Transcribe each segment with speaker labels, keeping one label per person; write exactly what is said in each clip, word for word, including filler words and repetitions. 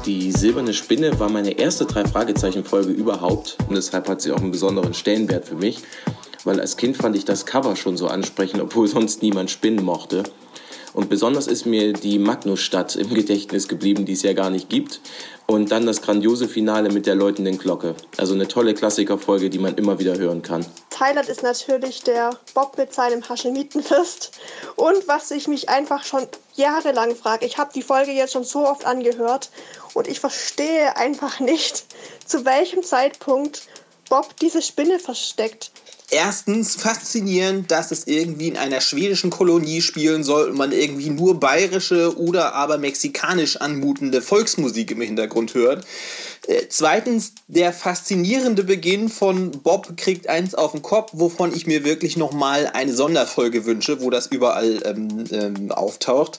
Speaker 1: Die silberne Spinne war meine erste Drei-Fragezeichen-Folge überhaupt und deshalb hat sie auch einen besonderen Stellenwert für mich, weil als Kind fand ich das Cover schon so ansprechend, obwohl sonst niemand Spinnen mochte. Und besonders ist mir die Magnusstadt im Gedächtnis geblieben, die es ja gar nicht gibt. Und dann das grandiose Finale mit der läutenden Glocke. Also eine tolle Klassikerfolge, die man immer wieder hören kann.
Speaker 2: Highlight ist natürlich der Bob mit seinem Haschemitenfürst. Und was ich mich einfach schon jahrelang frage, ich habe die Folge jetzt schon so oft angehört und ich verstehe einfach nicht, zu welchem Zeitpunkt Bob diese Spinne versteckt.
Speaker 3: Erstens faszinierend, dass es irgendwie in einer schwedischen Kolonie spielen soll und man irgendwie nur bayerische oder aber mexikanisch anmutende Volksmusik im Hintergrund hört. Äh, zweitens der faszinierende Beginn von Bob kriegt eins auf den Kopf, wovon ich mir wirklich nochmal eine Sonderfolge wünsche, wo das überall ähm, ähm, auftaucht.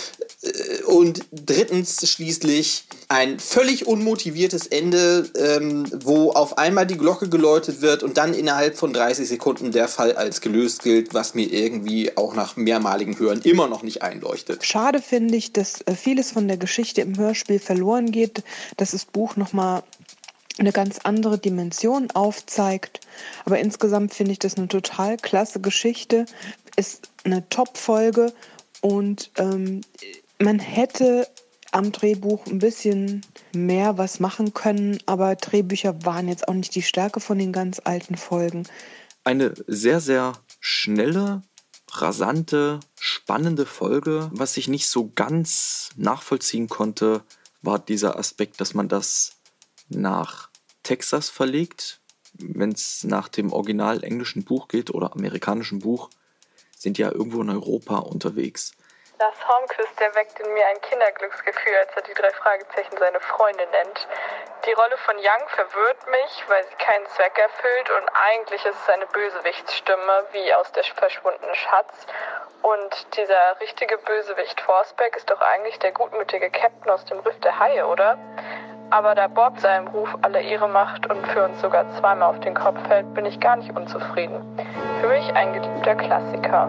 Speaker 3: Und drittens schließlich ein völlig unmotiviertes Ende, ähm, wo auf einmal die Glocke geläutet wird und dann innerhalb von dreißig Sekunden der Fall als gelöst gilt, was mir irgendwie auch nach mehrmaligem Hören immer noch nicht einleuchtet.
Speaker 4: Schade finde ich, dass vieles von der Geschichte im Hörspiel verloren geht, dass das Buch nochmal eine ganz andere Dimension aufzeigt. Aber insgesamt finde ich das eine total klasse Geschichte, ist eine Top-Folge und ähm, man hätte am Drehbuch ein bisschen mehr was machen können, aber Drehbücher waren jetzt auch nicht die Stärke von den ganz alten Folgen.
Speaker 5: Eine sehr, sehr schnelle, rasante, spannende Folge. Was ich nicht so ganz nachvollziehen konnte, war dieser Aspekt, dass man das nach Texas verlegt. Wenn es nach dem original englischen Buch geht oder amerikanischen Buch, sind ja irgendwo in Europa unterwegs.
Speaker 6: Lars Hornquist, der weckt in mir ein Kinderglücksgefühl, als er die drei Fragezeichen seine Freunde nennt. Die Rolle von Young verwirrt mich, weil sie keinen Zweck erfüllt und eigentlich ist es eine Bösewichtsstimme, wie aus der verschwundenen Schatz. Und dieser richtige Bösewicht Forsberg ist doch eigentlich der gutmütige Captain aus dem Riff der Haie, oder? Aber da Bob seinem Ruf alle Ehre macht und für uns sogar zweimal auf den Kopf fällt, bin ich gar nicht unzufrieden. Für mich ein geliebter Klassiker.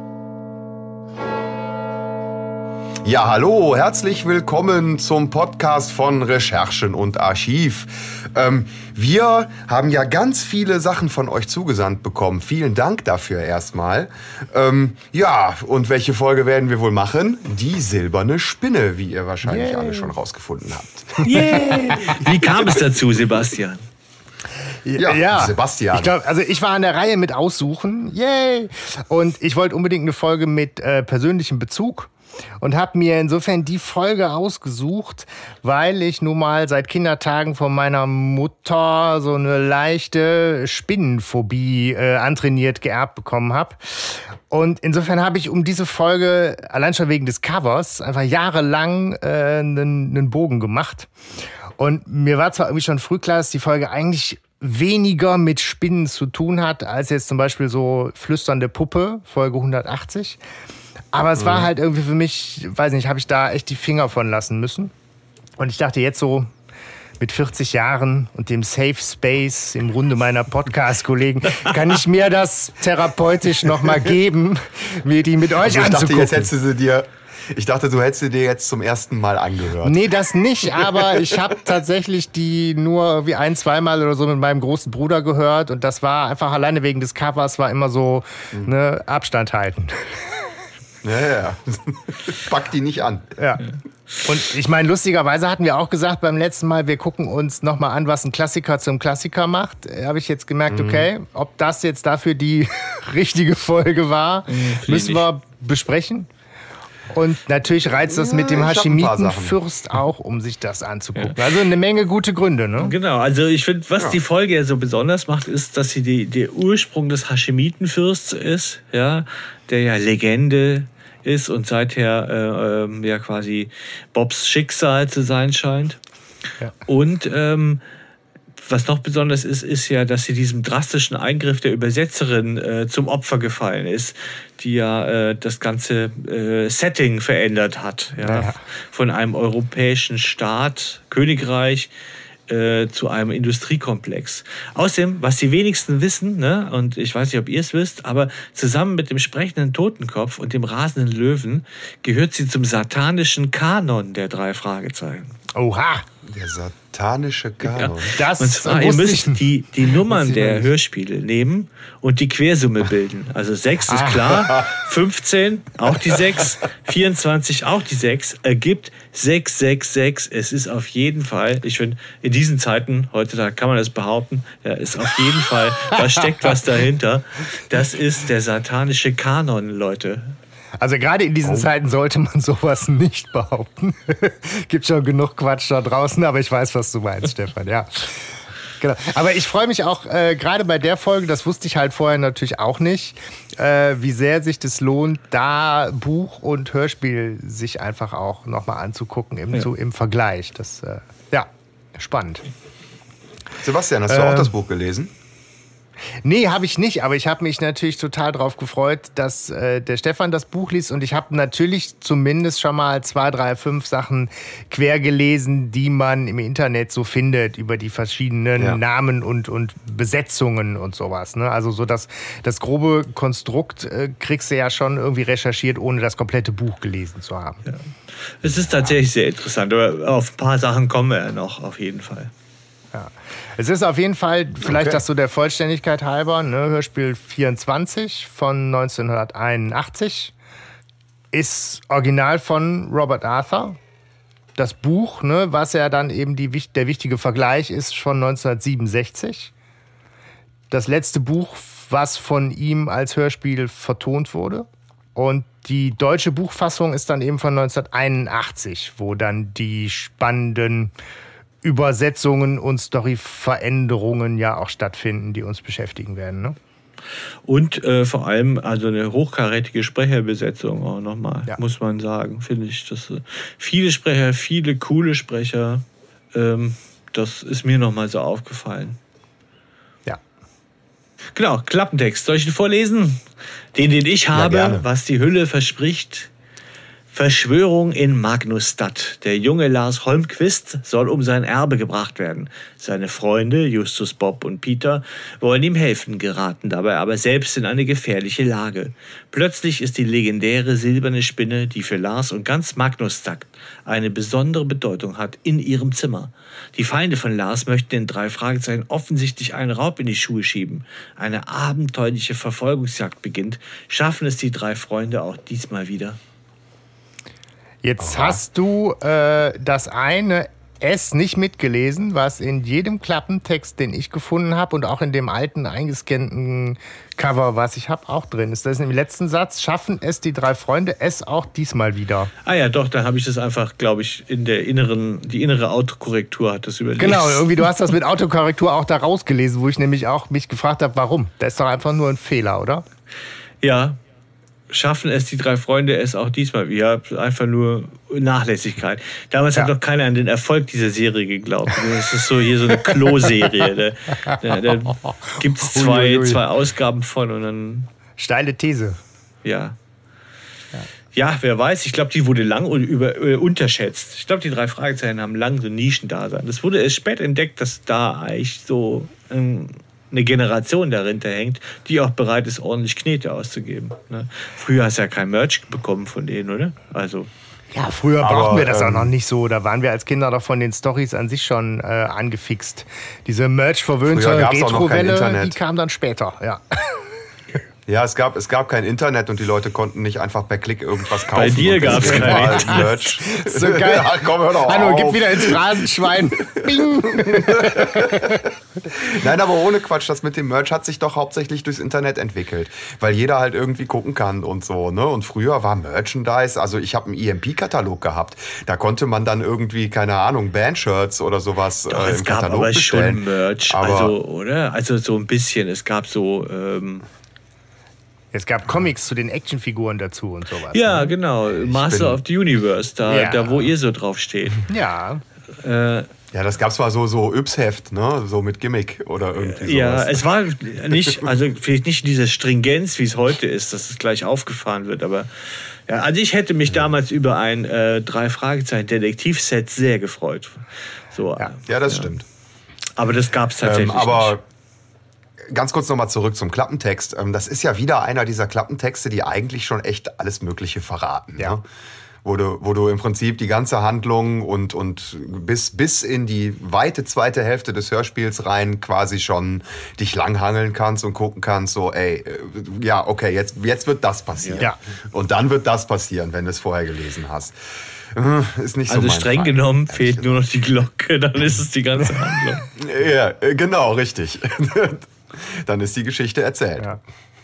Speaker 7: Ja, hallo, herzlich willkommen zum Podcast von Recherchen und Archiv. Ähm, wir haben ja ganz viele Sachen von euch zugesandt bekommen. Vielen Dank dafür erstmal. Ähm, ja, und welche Folge werden wir wohl machen? Die silberne Spinne, wie ihr wahrscheinlich yeah. alle schon rausgefunden habt.
Speaker 8: Yeah. Wie kam es dazu, Sebastian?
Speaker 7: Ja, ja, Sebastian.
Speaker 9: Ich glaube, also ich war an der Reihe mit Aussuchen. Yay! Und ich wollte unbedingt eine Folge mit äh, persönlichem Bezug. Und habe mir insofern die Folge ausgesucht, weil ich nun mal seit Kindertagen von meiner Mutter so eine leichte Spinnenphobie äh, antrainiert geerbt bekommen habe. Und insofern habe ich um diese Folge, allein schon wegen des Covers, einfach jahrelang äh, einen, einen Bogen gemacht. Und mir war zwar irgendwie schon früh klar, dass die Folge eigentlich weniger mit Spinnen zu tun hat, als jetzt zum Beispiel so Flüsternde Puppe, Folge hundertachtzig. Aber es war halt irgendwie für mich, weiß nicht, habe ich da echt die Finger von lassen müssen. Und ich dachte jetzt so mit vierzig Jahren und dem Safe Space im Runde meiner Podcast-Kollegen, kann ich mir das therapeutisch nochmal geben, mir die mit euch
Speaker 7: also ich
Speaker 9: anzugucken.
Speaker 7: Dachte, jetzt hättest du sie dir, ich dachte, du hättest sie dir jetzt zum ersten Mal angehört.
Speaker 9: Nee, das nicht, aber ich habe tatsächlich die nur wie ein-, zweimal oder so mit meinem großen Bruder gehört. Und das war einfach alleine wegen des Covers, war immer so mhm. ne, Abstand halten.
Speaker 7: Ja, ja. Pack die nicht an.
Speaker 9: Ja. Und ich meine, lustigerweise hatten wir auch gesagt beim letzten Mal, wir gucken uns nochmal an, was ein Klassiker zum Klassiker macht. Da habe ich jetzt gemerkt, mhm. okay, ob das jetzt dafür die richtige Folge war, mhm, müssen wir besprechen. Und natürlich reizt das ja, mit dem Haschemitenfürst auch, um sich das anzugucken. Ja. Also eine Menge gute Gründe, ne?
Speaker 8: Genau, also ich finde, was
Speaker 9: ja.
Speaker 8: die Folge ja so besonders macht, ist, dass sie die, der Ursprung des Haschemitenfürsts ist, ja, der ja Legende ist und seither äh, äh, ja quasi Bobs Schicksal zu sein scheint. Ja. Und ähm, was noch besonders ist, ist ja, dass sie diesem drastischen Eingriff der Übersetzerin äh, zum Opfer gefallen ist, die ja äh, das ganze äh, Setting verändert hat. Ja? Ja. Von einem europäischen Staat, Königreich, äh, zu einem Industriekomplex. Außerdem, was die wenigsten wissen, ne, und ich weiß nicht, ob ihr es wisst, aber zusammen mit dem sprechenden Totenkopf und dem rasenden Löwen gehört sie zum satanischen Kanon der drei Fragezeichen.
Speaker 9: Oha!
Speaker 7: Der satanische Kanon.
Speaker 8: Ja.
Speaker 9: Das
Speaker 8: Und zwar, ihr müsst die, die Nummern
Speaker 9: ich
Speaker 8: der
Speaker 9: nicht.
Speaker 8: Hörspiele nehmen und die Quersumme bilden. Also sechs ist klar, fünfzehn auch die sechs, vierundzwanzig auch die sechs, ergibt sechs sechs sechs. Es ist auf jeden Fall, ich finde, in diesen Zeiten, heutzutage kann man das behaupten, ja, ist auf jeden Fall, da steckt was dahinter. Das ist der satanische Kanon, Leute.
Speaker 9: Also gerade in diesen oh. Zeiten sollte man sowas nicht behaupten. Gibt schon genug Quatsch da draußen, aber ich weiß, was du meinst, Stefan, ja. Genau. Aber ich freue mich auch äh, gerade bei der Folge, das wusste ich halt vorher natürlich auch nicht, äh, wie sehr sich das lohnt, da Buch und Hörspiel sich einfach auch nochmal anzugucken im, ja. so im Vergleich. Das, äh, ja, spannend.
Speaker 7: Sebastian, hast du äh, auch das Buch gelesen?
Speaker 9: Nee, habe ich nicht, aber ich habe mich natürlich total drauf gefreut, dass äh, der Stefan das Buch liest und ich habe natürlich zumindest schon mal zwei, drei, fünf Sachen quer gelesen, die man im Internet so findet über die verschiedenen ja. Namen und, und Besetzungen und sowas. Ne? Also so das, das grobe Konstrukt äh, kriegst du ja schon irgendwie recherchiert, ohne das komplette Buch gelesen zu haben. Ja.
Speaker 8: Es ist tatsächlich sehr interessant, aber auf ein paar Sachen kommen wir ja noch, auf jeden Fall.
Speaker 9: Ja. Es ist auf jeden Fall, vielleicht okay. das so der Vollständigkeit halber, ne, Hörspiel vierundzwanzig von neunzehnhunderteinundachtzig, ist original von Robert Arthur. Das Buch, ne, was ja dann eben die, der wichtige Vergleich ist, von neunzehnhundertsiebenundsechzig. Das letzte Buch, was von ihm als Hörspiel vertont wurde. Und die deutsche Buchfassung ist dann eben von neunzehnhunderteinundachtzig, wo dann die spannenden Übersetzungen und Storyveränderungen ja auch stattfinden, die uns beschäftigen werden. Ne?
Speaker 8: Und äh, vor allem also eine hochkarätige Sprecherbesetzung auch nochmal, ja. muss man sagen, finde ich. Das, äh, viele Sprecher, viele coole Sprecher, ähm, das ist mir nochmal so aufgefallen.
Speaker 9: Ja.
Speaker 8: Genau, Klappentext. Soll ich den vorlesen? Den, den ich habe, ja, was die Hülle verspricht. Verschwörung in Magnusstadt. Der junge Lars Holmquist soll um sein Erbe gebracht werden. Seine Freunde, Justus, Bob und Peter, wollen ihm helfen, geraten dabei aber selbst in eine gefährliche Lage. Plötzlich ist die legendäre silberne Spinne, die für Lars und ganz Magnusstadt eine besondere Bedeutung hat, in ihrem Zimmer. Die Feinde von Lars möchten den drei Fragezeichen offensichtlich einen Raub in die Schuhe schieben. Eine abenteuerliche Verfolgungsjagd beginnt. Schaffen es die drei Freunde auch diesmal wieder?
Speaker 9: Jetzt Aha. hast du äh, das eine S nicht mitgelesen, was in jedem Klappentext, den ich gefunden habe und auch in dem alten eingescannten Cover, was ich habe, auch drin ist. Das ist im letzten Satz, schaffen es die drei Freunde es auch diesmal wieder.
Speaker 8: Ah ja, doch, da habe ich das einfach, glaube ich, in der inneren, die innere Autokorrektur hat das überlegt.
Speaker 9: Genau, irgendwie du hast das mit Autokorrektur auch da rausgelesen, wo ich nämlich auch mich gefragt habe, warum? Das ist doch einfach nur ein Fehler, oder?
Speaker 8: Ja. Schaffen es die drei Freunde es auch diesmal? Ja, einfach nur Nachlässigkeit. Damals ja. hat doch keiner an den Erfolg dieser Serie geglaubt. Das ist so hier so eine Klo-Serie. Da, da, da gibt es zwei, ui, ui. zwei Ausgaben von und dann...
Speaker 9: Steile These.
Speaker 8: Ja. Ja, ja wer weiß. Ich glaube, die wurde lang über, über, unterschätzt. Ich glaube, die drei Fragezeichen haben lang so Nischendasein. Das wurde erst spät entdeckt, dass da eigentlich so... Ähm, eine Generation dahinter hängt, die auch bereit ist, ordentlich Knete auszugeben. Ne? Früher hast du ja kein Merch bekommen von denen, oder? Also
Speaker 9: ja, früher aber, brauchten wir das ähm, auch noch nicht so. Da waren wir als Kinder doch von den Storys an sich schon äh, angefixt. Diese Merch-verwöhnte Retro-Welle, die kam dann später. Ja.
Speaker 7: Ja, es gab, es gab kein Internet und die Leute konnten nicht einfach per Klick irgendwas kaufen.
Speaker 8: Bei dir gab es kein
Speaker 7: Merch.
Speaker 9: So geil. Ja, komm, hör doch auf. Hanno, gib wieder ins Phrasenschwein. Bing.
Speaker 7: Nein, aber ohne Quatsch, das mit dem Merch hat sich doch hauptsächlich durchs Internet entwickelt. Weil jeder halt irgendwie gucken kann und so. Ne? Und früher war Merchandise, also ich habe einen E M P-Katalog gehabt. Da konnte man dann irgendwie, keine Ahnung, Bandshirts oder sowas
Speaker 8: doch,
Speaker 7: äh, im
Speaker 8: es gab
Speaker 7: Katalog
Speaker 8: aber
Speaker 7: bestellen.
Speaker 8: Schon Merch, aber also, oder? Also so ein bisschen. Es gab so... Ähm
Speaker 9: Es gab Comics zu den Actionfiguren dazu und sowas.
Speaker 8: Ja,
Speaker 9: ne?
Speaker 8: genau. Master of the Universe, da, ja. da wo ihr so drauf steht.
Speaker 9: Ja.
Speaker 8: Äh,
Speaker 7: ja, das gab zwar so, so Yps-Heft, ne? So mit Gimmick oder irgendwie sowas.
Speaker 8: Ja, es war nicht, also vielleicht nicht diese Stringenz, wie es heute ist, dass es gleich aufgefahren wird, aber ja, also ich hätte mich damals über ein äh, Drei-Fragezeichen-Detektiv-Set sehr gefreut. So,
Speaker 7: ja. ja, das ja. stimmt.
Speaker 8: Aber das gab es tatsächlich
Speaker 7: ähm, aber
Speaker 8: nicht.
Speaker 7: Ganz kurz nochmal zurück zum Klappentext. Das ist ja wieder einer dieser Klappentexte, die eigentlich schon echt alles Mögliche verraten.
Speaker 9: Ja.
Speaker 7: Ne? wo du, wo du im Prinzip die ganze Handlung und, und bis, bis in die weite zweite Hälfte des Hörspiels rein quasi schon dich langhangeln kannst und gucken kannst, so, ey, ja, okay, jetzt, jetzt wird das passieren.
Speaker 9: Ja.
Speaker 7: Und dann wird das passieren, wenn du es vorher gelesen hast. Ist nicht so
Speaker 8: Also
Speaker 7: mein
Speaker 8: streng
Speaker 7: Fall,
Speaker 8: genommen fehlt nur noch die Glocke, dann ist es die ganze Handlung.
Speaker 7: Ja, genau, richtig. Dann ist die Geschichte erzählt.
Speaker 9: Ja.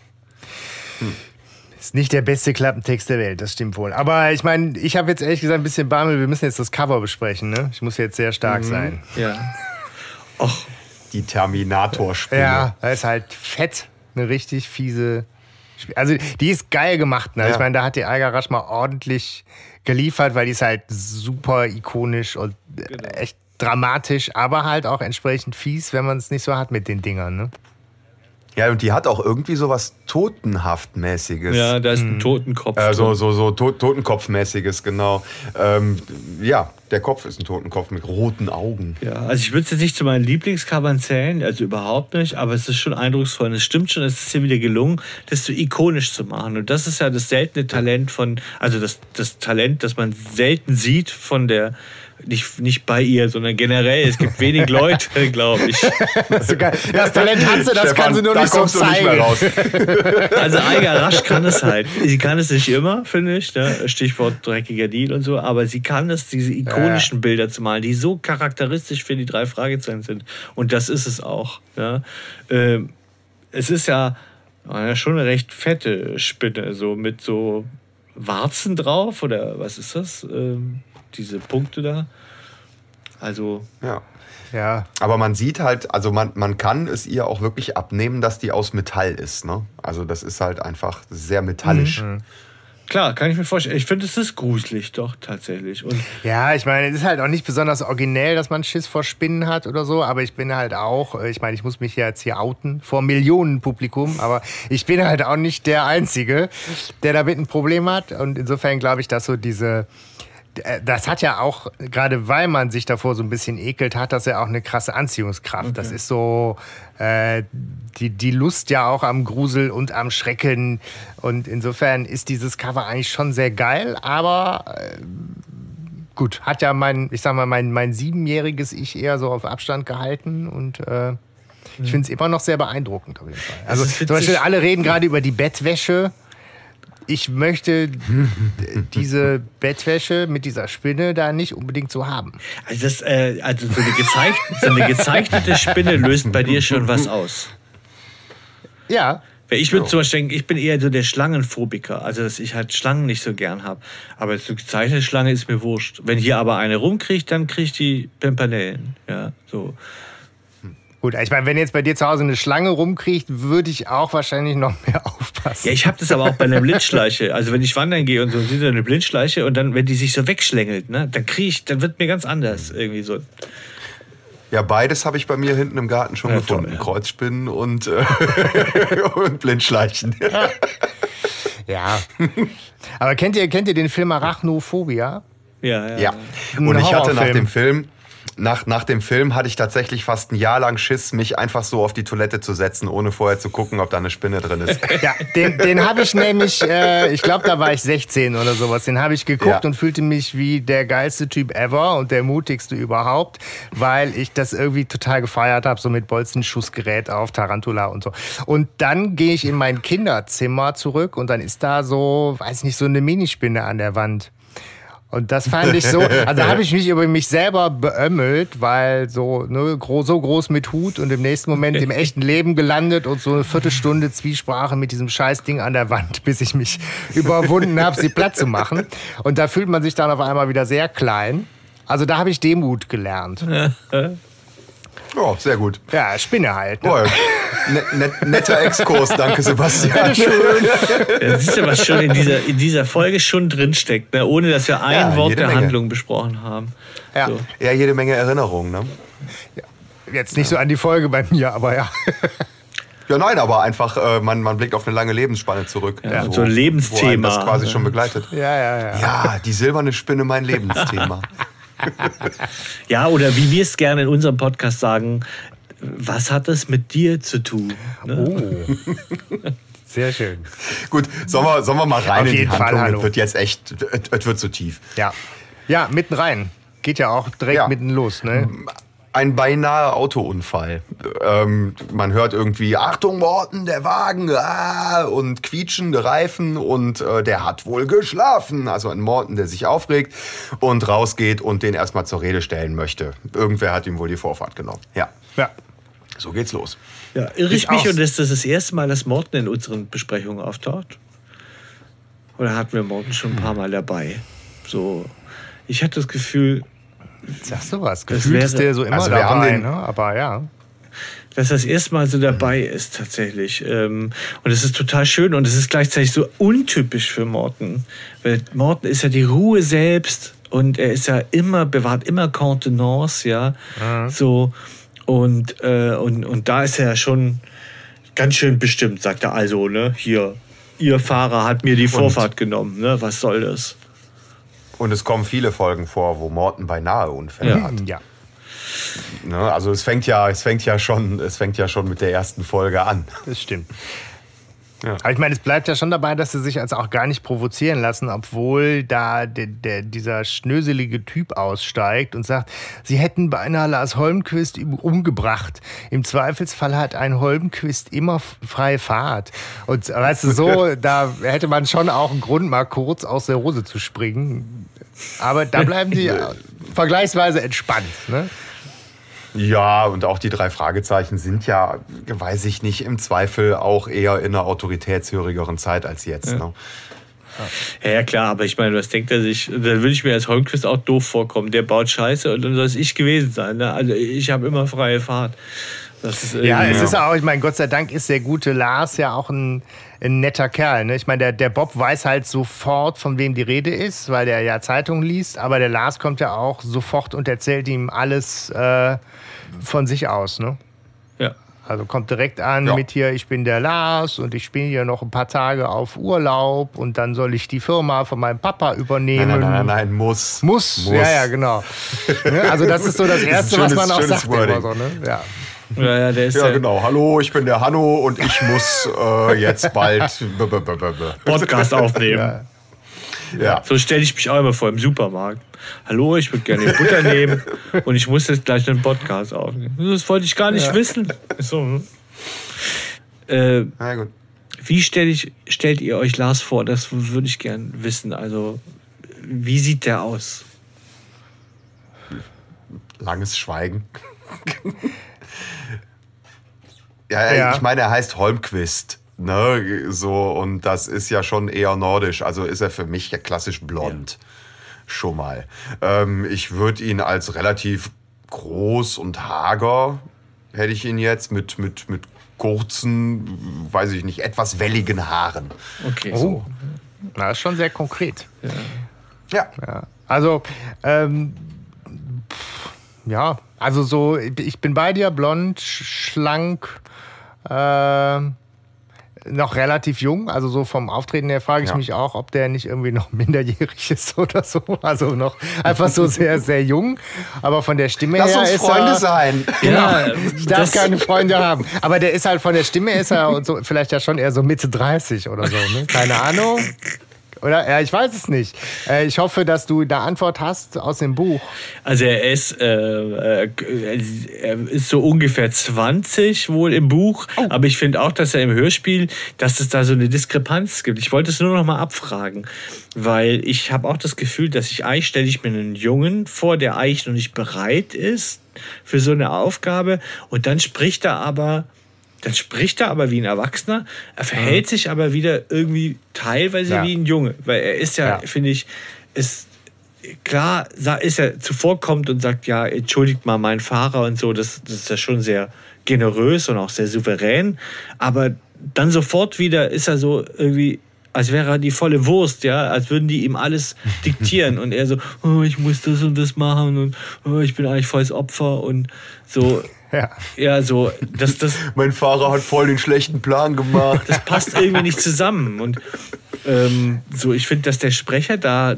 Speaker 9: Hm. Ist nicht der beste Klappentext der Welt, das stimmt wohl. Aber ich meine, ich habe jetzt ehrlich gesagt ein bisschen Bammel, wir müssen jetzt das Cover besprechen, ne? Ich muss jetzt sehr stark mhm. sein.
Speaker 8: Ja. Och.
Speaker 7: Die Terminator-Spinne.
Speaker 9: Ja, da ist halt fett, eine richtig fiese Spinne. Also die ist geil gemacht, ne? Ja. Ich meine, da hat die Algarasch mal ordentlich geliefert, weil die ist halt super ikonisch und genau. echt dramatisch, aber halt auch entsprechend fies, wenn man es nicht so hat mit den Dingern, ne?
Speaker 7: Ja, und die hat auch irgendwie so was Totenhaftmäßiges.
Speaker 8: Ja, da ist ein Totenkopf.
Speaker 7: Äh, so so, so to Totenkopfmäßiges, genau. Ähm, ja, der Kopf ist ein Totenkopf mit roten Augen.
Speaker 8: Ja, also ich würde es jetzt nicht zu meinen Lieblingscovern zählen, also überhaupt nicht, aber es ist schon eindrucksvoll. Und es stimmt schon, es ist hier wieder gelungen, das so ikonisch zu machen. Und das ist ja das seltene Talent von, also das, das Talent, das man selten sieht von der, nicht, nicht bei ihr, sondern generell. Es gibt wenig Leute, glaube ich.
Speaker 9: Das, das Talent hat sie, das Stefan, kann sie nur nicht so zeigen. Nicht
Speaker 8: also Algarasch kann es halt. Sie kann es nicht immer, finde ich. Ne? Stichwort dreckiger Deal und so. Aber sie kann es, diese ikonischen ja. Bilder zu malen, die so charakteristisch für die drei Fragezeichen sind. Und das ist es auch. Ja? Ähm, es ist ja, ja schon eine recht fette Spinne, so mit so Warzen drauf. Oder was ist das? Ähm, diese Punkte da. Also.
Speaker 7: Ja.
Speaker 9: Ja.
Speaker 7: Aber man sieht halt, also man, man kann es ihr auch wirklich abnehmen, dass die aus Metall ist. Ne? Also das ist halt einfach sehr metallisch.
Speaker 8: Mhm. Klar, kann ich mir vorstellen. Ich finde, es ist gruselig, doch, tatsächlich. Und
Speaker 9: ja, ich meine, es ist halt auch nicht besonders originell, dass man Schiss vor Spinnen hat oder so, aber ich bin halt auch, ich meine, ich muss mich jetzt hier outen vor Millionenpublikum, aber ich bin halt auch nicht der Einzige, der damit ein Problem hat. Und insofern glaube ich, dass so diese... Das hat ja auch, gerade weil man sich davor so ein bisschen ekelt, hat das ja auch eine krasse Anziehungskraft. Okay. Das ist so äh, die, die Lust ja auch am Grusel und am Schrecken. Und insofern ist dieses Cover eigentlich schon sehr geil. Aber äh, gut, hat ja mein, ich sag mal, mein, mein siebenjähriges Ich eher so auf Abstand gehalten. Und äh, ich finde es immer noch sehr beeindruckend auf jeden Fall. Also zum Beispiel alle reden gerade über die Bettwäsche. Ich möchte diese Bettwäsche mit dieser Spinne da nicht unbedingt so haben.
Speaker 8: Also, das, äh, also so, eine gezeichnete, so eine gezeichnete Spinne löst bei dir schon was aus.
Speaker 9: Ja.
Speaker 8: Weil ich würde zum Beispiel denken, ich bin eher so der Schlangenphobiker. Also, dass ich halt Schlangen nicht so gern habe. Aber so eine gezeichnete Schlange ist mir wurscht. Wenn hier aber eine rumkriegt, dann kriegt die Pimpernellen. Ja, so.
Speaker 9: Gut, ich meine, wenn jetzt bei dir zu Hause eine Schlange rumkriecht, würde ich auch wahrscheinlich noch mehr aufpassen.
Speaker 8: Ja, ich habe das aber auch bei einer Blindschleiche. Also wenn ich wandern gehe und so, sehe ich eine Blindschleiche und dann, wenn die sich so wegschlängelt, ne, dann kriege ich, dann wird mir ganz anders irgendwie so.
Speaker 7: Ja, beides habe ich bei mir hinten im Garten schon ja, gefunden. Toll, ja. Kreuzspinnen und, äh, und Blindschleichen.
Speaker 9: Ja. ja. Aber kennt ihr, kennt ihr den Film Arachnophobia?
Speaker 8: Ja, ja.
Speaker 7: ja. Und ich hatte nach dem Film... Nach, nach dem Film hatte ich tatsächlich fast ein Jahr lang Schiss, mich einfach so auf die Toilette zu setzen, ohne vorher zu gucken, ob da eine Spinne drin ist.
Speaker 9: Ja, den, den habe ich nämlich, äh, ich glaube, da war ich sechzehn oder sowas, den habe ich geguckt ja. und fühlte mich wie der geilste Typ ever und der mutigste überhaupt, weil ich das irgendwie total gefeiert habe, so mit Bolzenschussgerät auf Tarantula und so. Und dann gehe ich in mein Kinderzimmer zurück und dann ist da so, weiß nicht, so eine Minispinne an der Wand. Und das fand ich so, also da habe ich mich über mich selber beömmelt, weil so, ne, so groß mit Hut und im nächsten Moment im echten Leben gelandet und so eine Viertelstunde Zwiesprache mit diesem Scheißding an der Wand, bis ich mich überwunden habe, sie platt zu machen. Und da fühlt man sich dann auf einmal wieder sehr klein. Also da habe ich Demut gelernt.
Speaker 7: Oh, sehr gut.
Speaker 9: Ja, Spinne halt. Ne?
Speaker 7: Oh, net, net, netter Exkurs, danke Sebastian.
Speaker 9: Schön.
Speaker 8: Ja, siehst du, was schon in dieser, in dieser Folge schon drinsteckt, ne? Ohne dass wir ein ja, Wort der Menge. Handlung besprochen haben.
Speaker 7: Ja.
Speaker 8: So.
Speaker 7: ja, jede Menge Erinnerungen. Ne?
Speaker 9: Ja, jetzt nicht so an die Folge bei mir, aber ja.
Speaker 7: Ja, nein, aber einfach, äh, man, man blickt auf eine lange Lebensspanne zurück.
Speaker 8: Ja,
Speaker 7: so,
Speaker 8: so ein Lebensthema.
Speaker 7: Das quasi schon begleitet.
Speaker 9: Ja, ja, ja.
Speaker 7: Ja, die silberne Spinne, mein Lebensthema.
Speaker 8: Ja, oder wie wir es gerne in unserem Podcast sagen, was hat es mit dir zu tun? Ne?
Speaker 9: Oh. Sehr schön.
Speaker 7: Gut, sollen wir, sollen wir mal rein
Speaker 9: Auf
Speaker 7: in die
Speaker 9: jeden Fall,
Speaker 7: Handlung?
Speaker 9: hallo.
Speaker 7: Es wird jetzt echt, es wird zu tief.
Speaker 9: Ja. Ja, mitten rein. Geht ja auch direkt
Speaker 7: Ja.
Speaker 9: mitten los, ne?
Speaker 7: Ein beinahe Autounfall. Ähm, man hört irgendwie, Achtung Morten, der Wagen, ah, und quietschende Reifen und äh, der hat wohl geschlafen. Also ein Morten, der sich aufregt und rausgeht und den erstmal zur Rede stellen möchte. Irgendwer hat ihm wohl die Vorfahrt genommen. Ja,
Speaker 9: Ja.
Speaker 7: so geht's los.
Speaker 8: Ja, irre ich
Speaker 9: Ich
Speaker 8: mich
Speaker 9: auch.
Speaker 8: und ist das das erste Mal, dass Morten in unseren Besprechungen auftaucht? Oder hatten wir Morten schon ein paar Mal dabei? So, ich hatte das Gefühl,
Speaker 9: Sagst du was?
Speaker 8: Das
Speaker 9: Gefühlt ist
Speaker 8: wäre-
Speaker 9: der so immer
Speaker 7: Also wir haben
Speaker 9: dabei,
Speaker 7: den-
Speaker 9: ne? Aber ja.
Speaker 8: dass das erste Mal so dabei ist tatsächlich. Ähm, Und es ist total schön und es ist gleichzeitig so untypisch für Morten. Weil Morten ist ja die Ruhe selbst und er ist ja immer, bewahrt immer Kontenance, ja. So. Und, äh, und, und da ist er ja schon ganz schön bestimmt, sagt er also, ne? Hier, Ihr Fahrer hat mir die Vorfahrt genommen, ne? Was soll das?
Speaker 7: Und es kommen viele Folgen vor, wo Morten beinahe Unfälle
Speaker 8: Ja.
Speaker 7: hat.
Speaker 9: Ja.
Speaker 7: Ne? Also es fängt ja, es fängt ja schon, es fängt ja schon mit der ersten Folge an.
Speaker 9: Das stimmt.
Speaker 7: Ja.
Speaker 9: Aber ich meine, es bleibt ja schon dabei, dass sie sich also auch gar nicht provozieren lassen, obwohl da der, der, dieser schnöselige Typ aussteigt und sagt, sie hätten beinahe Lars Holmquist umgebracht. Im Zweifelsfall hat ein Holmquist immer freie Fahrt. Und weißt du, so, da hätte man schon auch einen Grund, mal kurz aus der Hose zu springen. Aber da bleiben die vergleichsweise entspannt. Ne?
Speaker 7: Ja, und auch die drei Fragezeichen sind ja, weiß ich nicht, im Zweifel auch eher in einer autoritätshörigeren Zeit als jetzt.
Speaker 8: Ja.
Speaker 7: Ne?
Speaker 8: Ja, ja, klar, aber ich meine, was denkt er sich? Da würde ich mir als Holmquist auch doof vorkommen. Der baut Scheiße und dann soll es ich gewesen sein. Ne? Also ich habe immer freie Fahrt. Das ist
Speaker 9: Ja, es
Speaker 8: irgendwie-
Speaker 9: ist auch, ich meine, Gott sei Dank ist der gute Lars ja auch ein, ein netter Kerl. Ne? Ich meine, der, der Bob weiß halt sofort, von wem die Rede ist, weil der ja Zeitungen liest, aber der Lars kommt ja auch sofort und erzählt ihm alles äh, von sich aus. Ne?
Speaker 8: Ja.
Speaker 9: Also kommt direkt an
Speaker 7: Ja.
Speaker 9: mit hier, ich bin der Lars und ich bin hier noch ein paar Tage auf Urlaub und dann soll ich die Firma von meinem Papa übernehmen.
Speaker 7: Nein, nein, nein, nein, muss.
Speaker 9: Muss,
Speaker 7: Muss.
Speaker 9: ja, ja, genau. Ne? Also das ist so das
Speaker 7: ein
Speaker 9: Erste,
Speaker 7: schönes-
Speaker 9: was man auch
Speaker 7: schönes
Speaker 9: sagt immer
Speaker 7: Wording.
Speaker 9: so. Ne? Ja.
Speaker 8: Ja, ja, der ist
Speaker 7: Ja,
Speaker 8: der
Speaker 7: genau. Hallo, ich bin der Hanno und ich muss äh, jetzt bald b- b- b- b- b-
Speaker 8: Podcast aufnehmen.
Speaker 7: Ja.
Speaker 8: So stelle ich mich auch immer vor im Supermarkt. Hallo, ich würde gerne Butter nehmen und ich muss jetzt gleich einen Podcast aufnehmen. Das wollte ich gar nicht wissen. So. hm. Äh,
Speaker 7: Na gut.
Speaker 8: wie stell ich, stellt ihr euch Lars vor? Das würde ich gern wissen. Also, wie sieht der aus?
Speaker 7: Langes Schweigen. ja,
Speaker 9: Ja.
Speaker 7: ich meine, er heißt Holmquist. Ne, so, und das ist ja schon eher nordisch. Also ist er für mich ja klassisch blond. Schon mal. Ähm, ich würde ihn als relativ groß und hager, hätte ich ihn jetzt, mit, mit, mit kurzen, weiß ich nicht, etwas welligen Haaren.
Speaker 8: Okay,
Speaker 9: Oh,
Speaker 8: so.
Speaker 9: na, ist schon sehr konkret.
Speaker 7: Ja.
Speaker 9: Ja. Also, ähm, pff, ja, also so, ich bin bei dir, blond, sch- schlank, äh, noch relativ jung. Also so vom Auftreten her frage ich
Speaker 7: Ja.
Speaker 9: mich auch, ob der nicht irgendwie noch minderjährig ist oder so. Also noch einfach so sehr, sehr jung. Aber von der Stimme
Speaker 7: Lass
Speaker 9: her
Speaker 7: uns
Speaker 9: ist
Speaker 7: Freunde
Speaker 9: er...
Speaker 7: sein.
Speaker 8: Ja,
Speaker 9: Ich darf
Speaker 8: das,
Speaker 9: keine Freunde haben. Aber der ist halt von der Stimme ist er und so, vielleicht ja schon eher so Mitte dreißig oder so. Ne? Keine Ahnung. Oder? Ja, ich weiß es nicht. Äh, ich hoffe, dass du eine Antwort hast aus dem Buch.
Speaker 8: also er ist, äh, äh, er ist so ungefähr zwanzig wohl im Buch, aber ich finde auch, dass er im Hörspiel, dass es da so eine Diskrepanz gibt. Ich wollte es nur noch mal abfragen, weil ich habe auch das Gefühl, dass ich eigentlich stelle ich mir einen Jungen vor, der eigentlich noch nicht bereit ist für so eine Aufgabe und dann spricht er aber Dann spricht er aber wie ein Erwachsener, er verhält sich aber wieder irgendwie teilweise
Speaker 9: Ja.
Speaker 8: wie ein Junge, weil er ist ja,
Speaker 9: Ja.
Speaker 8: finde ich, ist klar, sa- ist er zuvorkommt und sagt, ja, entschuldigt mal meinen Fahrer und so, das, das ist ja schon sehr generös und auch sehr souverän, aber dann sofort wieder ist er so irgendwie, als wäre er die volle Wurst, ja, als würden die ihm alles diktieren und er so, oh, ich muss das und das machen und oh, ich bin eigentlich volles Opfer und so,
Speaker 9: Ja.
Speaker 8: ja, so, das, das,
Speaker 7: Mein Fahrer hat voll den schlechten Plan gemacht.
Speaker 8: das passt irgendwie nicht zusammen. Und ähm, so, ich finde, dass der Sprecher da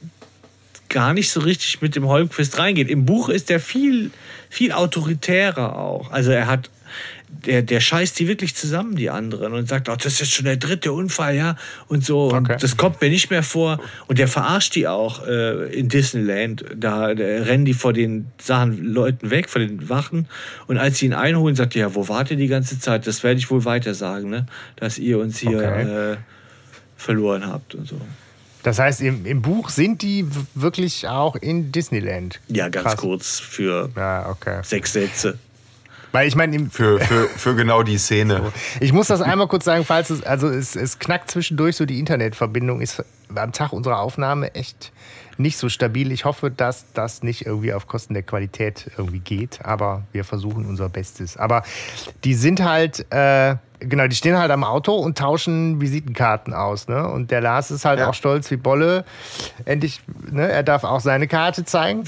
Speaker 8: gar nicht so richtig mit dem Holmquist reingeht. Im Buch ist er viel, viel autoritärer auch. Also er hat, der, der scheißt die wirklich zusammen, die anderen, und sagt, oh, das ist jetzt schon der dritte Unfall, ja, und so, okay. Und das kommt mir nicht mehr vor. Und der verarscht die auch äh, in Disneyland. Da, da rennen die vor den Sachen Leuten weg, vor den Wachen. Und als sie ihn einholen, sagt er, ja, wo wart ihr die ganze Zeit? Das werde ich wohl weiter sagen, ne? Dass ihr uns hier okay. äh, verloren habt und so.
Speaker 9: Das heißt, im, im Buch sind die w- wirklich auch in Disneyland?
Speaker 8: Ja, ganz Krass. kurz für
Speaker 9: ja, okay.
Speaker 8: sechs Sätze.
Speaker 9: Weil ich meine,
Speaker 7: für, für, für genau die Szene.
Speaker 9: Ich muss das einmal kurz sagen, falls es, also es, es knackt zwischendurch so, die Internetverbindung ist am Tag unserer Aufnahme echt nicht so stabil. Ich hoffe, dass das nicht irgendwie auf Kosten der Qualität irgendwie geht, aber wir versuchen unser Bestes. Aber die sind halt, äh, genau, die stehen halt am Auto und tauschen Visitenkarten aus, ne? Und der Lars ist halt ja. auch stolz wie Bolle. Endlich, ne? Er darf auch seine Karte zeigen.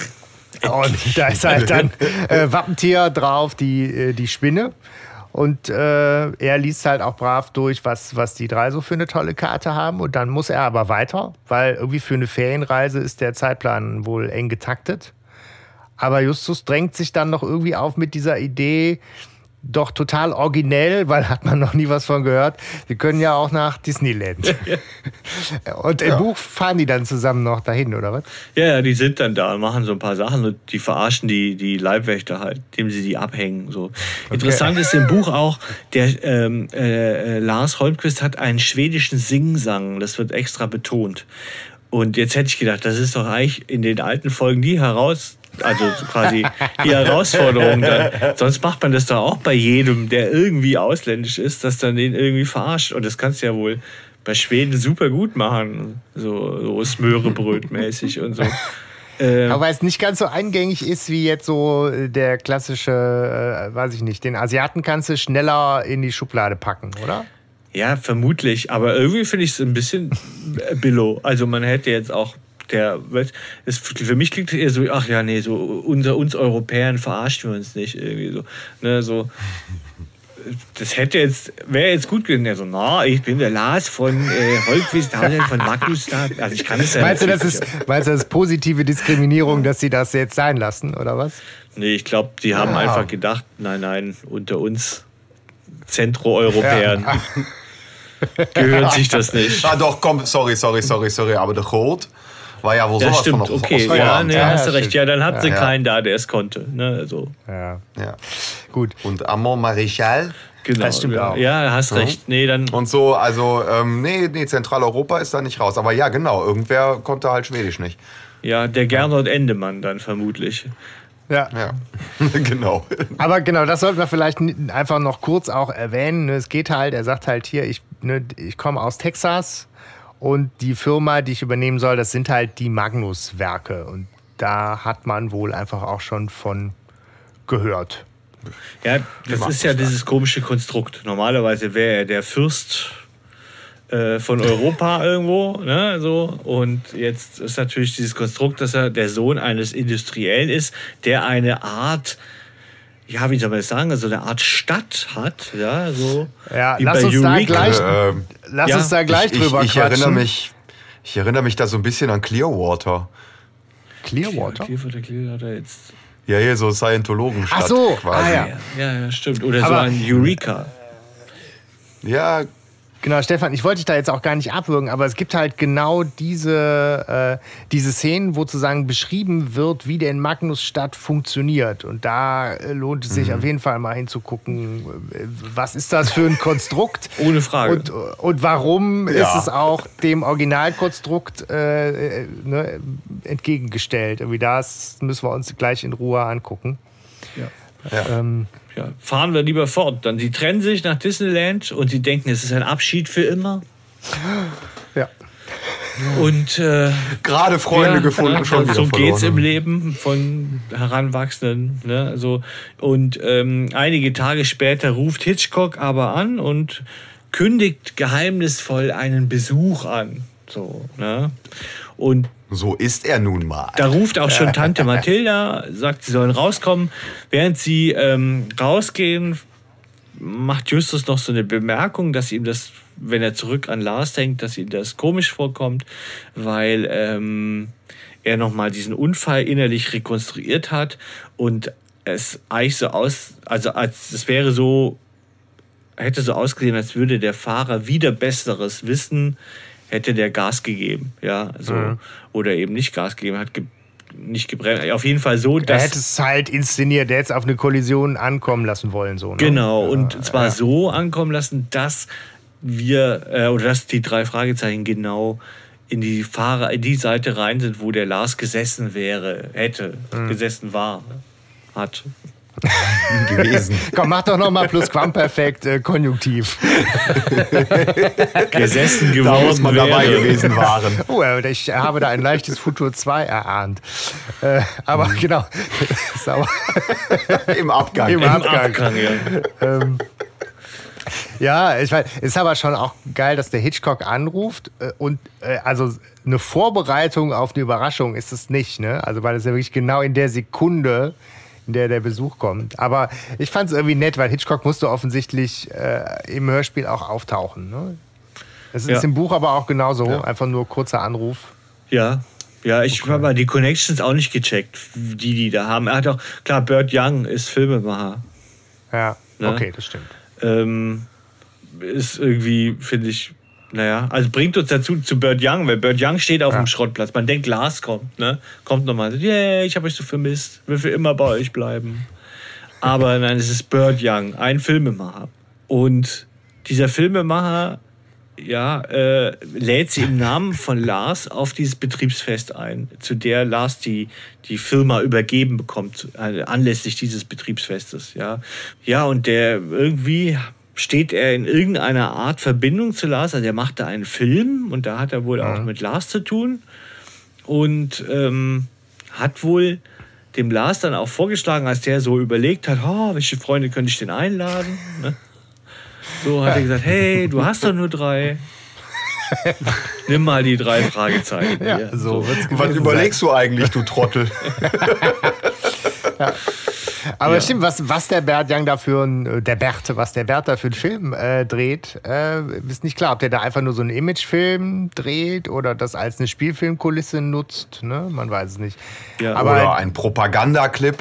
Speaker 9: Und da ist halt dann äh, Wappentier drauf, die, äh, die Spinne. Und äh, er liest halt auch brav durch, was, was die drei so für eine tolle Karte haben. Und dann muss er aber weiter, weil irgendwie für eine Ferienreise ist der Zeitplan wohl eng getaktet. Aber Justus drängt sich dann noch irgendwie auf mit dieser Idee, doch total originell, weil hat man noch nie was von gehört. Wir können ja auch nach Disneyland. Und im ja. Buch fahren die dann zusammen noch dahin, oder was?
Speaker 8: Ja, ja, die sind dann da und machen so ein paar Sachen und die verarschen die, die Leibwächter halt, indem sie die abhängen. So. Okay. Interessant ist im Buch auch, der ähm, äh, Lars Holmquist hat einen schwedischen Singsang, das wird extra betont. Und jetzt hätte ich gedacht, das ist doch eigentlich in den alten Folgen die heraus... Also quasi die Herausforderung dann. Sonst macht man das doch auch bei jedem, der irgendwie ausländisch ist, dass dann den irgendwie verarscht. Und das kannst du ja wohl bei Schweden super gut machen. So, so Smörebröt-mäßig und so.
Speaker 9: Ähm, Aber weil es nicht ganz so eingängig ist wie jetzt so der klassische, äh, weiß ich nicht, den Asiaten kannst du schneller in die Schublade packen, oder?
Speaker 8: Ja, vermutlich. Aber irgendwie finde ich es ein bisschen billow. Also man hätte jetzt auch Der, es, für mich klingt es eher so, ach ja, nee, so unter uns Europäern verarschen wir uns nicht. Irgendwie so, ne, so. Das hätte jetzt, wäre jetzt gut gewesen. Ja, so, na, ich bin der Lars von äh, Holmquist, von Magnusstadt. Also ich kann es ja
Speaker 9: meinst du, das ist, meinst du, das ist positive Diskriminierung, dass sie das jetzt sein lassen, oder was?
Speaker 8: Nee, ich glaube, die haben ja. einfach gedacht, nein, nein, unter uns Zentroeuropäern ja. gehört sich das nicht.
Speaker 7: Ah, doch, komm, sorry, sorry, sorry, sorry, aber der Rot war ja wohl
Speaker 8: ja,
Speaker 7: sowas
Speaker 8: stimmt,
Speaker 7: von noch
Speaker 8: okay,
Speaker 7: aus
Speaker 8: ja, nee,
Speaker 7: ja,
Speaker 8: hast du
Speaker 9: ja,
Speaker 8: recht.
Speaker 9: stimmt.
Speaker 8: Ja, dann hat sie
Speaker 7: ja,
Speaker 8: keinen
Speaker 7: ja.
Speaker 8: da, der es konnte. Ne, so.
Speaker 9: Ja.
Speaker 7: ja,
Speaker 9: gut.
Speaker 7: Und Amand Marichal.
Speaker 8: Genau,
Speaker 9: das stimmt
Speaker 8: ja,
Speaker 9: auch.
Speaker 8: Ja, hast
Speaker 7: mhm.
Speaker 8: recht. Nee, dann
Speaker 7: und so, also, ähm, nee, nee, Zentraleuropa ist da nicht raus. Aber ja, genau, irgendwer konnte halt Schwedisch nicht.
Speaker 8: Ja, der Gernot Endemann dann vermutlich.
Speaker 9: Ja,
Speaker 7: ja. genau.
Speaker 9: Aber genau, das sollten wir vielleicht einfach noch kurz auch erwähnen. Es geht halt, er sagt halt hier, ich, ne, ich komme aus Texas. Und die Firma, die ich übernehmen soll, das sind halt die Magnus-Werke. Und da hat man wohl einfach auch schon von gehört.
Speaker 8: Ja, das ist ja dieses komische Konstrukt. Normalerweise wäre er der Fürst äh, von Europa irgendwo. Ne, so. Und jetzt ist natürlich dieses Konstrukt, dass er der Sohn eines Industriellen ist, der eine Art... Ja, wie soll man das sagen? Also eine Art Stadt hat, ja, so.
Speaker 9: Ja, lass uns, da gleich, äh, lass
Speaker 7: ja,
Speaker 9: uns da gleich
Speaker 7: ich,
Speaker 9: drüber
Speaker 7: ich, ich
Speaker 9: quatschen.
Speaker 7: Erinnere mich, ich erinnere mich da so ein bisschen an Clearwater.
Speaker 9: Clearwater?
Speaker 8: Clearwater, Clearwater jetzt.
Speaker 7: Ja, hier so Scientologenstadt
Speaker 9: Ach so,
Speaker 7: quasi.
Speaker 9: ah,
Speaker 8: ja. Ja, ja, stimmt. Oder
Speaker 9: Aber,
Speaker 8: so ein Eureka.
Speaker 7: Ja,
Speaker 9: genau, Stefan, ich wollte dich da jetzt auch gar nicht abwürgen, aber es gibt halt genau diese, äh, diese Szenen, wo sozusagen beschrieben wird, wie denn Magnusstadt funktioniert. Und da äh, lohnt es sich mhm. auf jeden Fall mal hinzugucken, äh, was ist das für ein Konstrukt?
Speaker 8: Ohne Frage.
Speaker 9: Und, und warum ja. ist es auch dem Originalkonstrukt äh, äh, ne, entgegengestellt? Irgendwie das müssen wir uns gleich in Ruhe angucken.
Speaker 8: Ja.
Speaker 7: Ja.
Speaker 9: Ähm,
Speaker 8: Ja, fahren wir lieber fort. Dann sie trennen sich nach Disneyland und sie denken, es ist ein Abschied für immer.
Speaker 9: Ja.
Speaker 8: Und äh,
Speaker 7: gerade Freunde
Speaker 8: ja,
Speaker 7: gefunden,
Speaker 8: ja,
Speaker 7: schon wieder
Speaker 8: so
Speaker 7: verloren.
Speaker 8: geht's im Leben von Heranwachsenden. Ne? Also, und ähm, einige Tage später ruft Hitchcock aber an und kündigt geheimnisvoll einen Besuch an. So, ne? Und
Speaker 7: so ist er nun mal.
Speaker 8: da ruft auch schon Tante Mathilda, sagt, sie sollen rauskommen. Während sie ähm, rausgehen, macht Justus noch so eine Bemerkung, dass ihm das, wenn er zurück an Lars denkt, dass ihm das komisch vorkommt, weil ähm, er nochmal diesen Unfall innerlich rekonstruiert hat und es eigentlich so aus, also als es wäre so, hätte so ausgesehen, als würde der Fahrer wieder besseres wissen, hätte der Gas gegeben, ja, so, mhm. oder eben nicht Gas gegeben, hat ge nicht gebremst. Auf jeden Fall so, dass...
Speaker 9: Er hätte es halt inszeniert, der hätte es auf eine Kollision ankommen lassen wollen. So, ne?
Speaker 8: Genau, und
Speaker 9: ja,
Speaker 8: zwar
Speaker 9: ja.
Speaker 8: so ankommen lassen, dass wir, äh, oder dass die drei Fragezeichen genau in die Fahrer, in die Seite rein sind, wo der Lars gesessen wäre, hätte, mhm. gesessen war, hat.
Speaker 9: gewesen. Komm, mach doch nochmal Plusquamperfekt äh, Konjunktiv.
Speaker 8: Gesessen geworden
Speaker 7: da muss man
Speaker 8: wäre.
Speaker 7: dabei gewesen waren.
Speaker 9: Oh, ich habe da ein leichtes Futur zwei erahnt. Äh, aber mhm. genau. Sauer.
Speaker 7: Im Abgang.
Speaker 9: Im,
Speaker 8: Im
Speaker 9: Abgang.
Speaker 8: Abgang, ja.
Speaker 9: ähm, ja, ich meine, ist aber schon auch geil, dass der Hitchcock anruft äh, und äh, also eine Vorbereitung auf eine Überraschung ist es nicht, ne? Also weil es ja wirklich genau in der Sekunde, in der der Besuch kommt. Aber ich fand es irgendwie nett, weil Hitchcock musste offensichtlich äh, im Hörspiel auch auftauchen. Ne? Das ist ja. im Buch aber auch genauso, ja. einfach nur kurzer Anruf.
Speaker 8: Ja, ja, ich okay. habe die Connections auch nicht gecheckt, die die da haben. Er hat auch, klar, Burt Young ist Filmemacher.
Speaker 9: Ja,
Speaker 8: ne?
Speaker 9: Okay, das stimmt.
Speaker 8: Ähm, ist irgendwie, finde ich, naja, also bringt uns dazu zu Burt Young, weil Burt Young steht auf ja. dem Schrottplatz. Man denkt, Lars kommt, ne? Kommt nochmal, so, yeah, ich habe euch so vermisst, will für immer bei euch bleiben. Aber nein, es ist Burt Young, ein Filmemacher. Und dieser Filmemacher, ja, äh, lädt sie im Namen von Lars auf dieses Betriebsfest ein, zu der Lars die, die Firma übergeben bekommt, äh, anlässlich dieses Betriebsfestes, ja. Ja, und der irgendwie... steht er in irgendeiner Art Verbindung zu Lars. Also er macht da einen Film und da hat er wohl auch mit Lars zu tun und ähm, hat wohl dem Lars dann auch vorgeschlagen, als der so überlegt hat, oh, welche Freunde könnte ich denn einladen? Ne? So hat er gesagt, hey, du hast doch nur drei. Nimm mal die drei Fragezeichen.
Speaker 9: Ja,
Speaker 8: hier.
Speaker 9: so
Speaker 8: so.
Speaker 7: Was überlegst du eigentlich, du Trottel?
Speaker 9: ja. Aber
Speaker 8: ja.
Speaker 9: stimmt, was, was der Bert Young da für ein, der Bert, was der Bert da für einen Film äh, dreht, äh, ist nicht klar, ob der da einfach nur so einen Imagefilm dreht oder das als eine Spielfilmkulisse nutzt, ne? Man weiß es nicht.
Speaker 8: Ja.
Speaker 7: Aber oder ein Propagandaclip.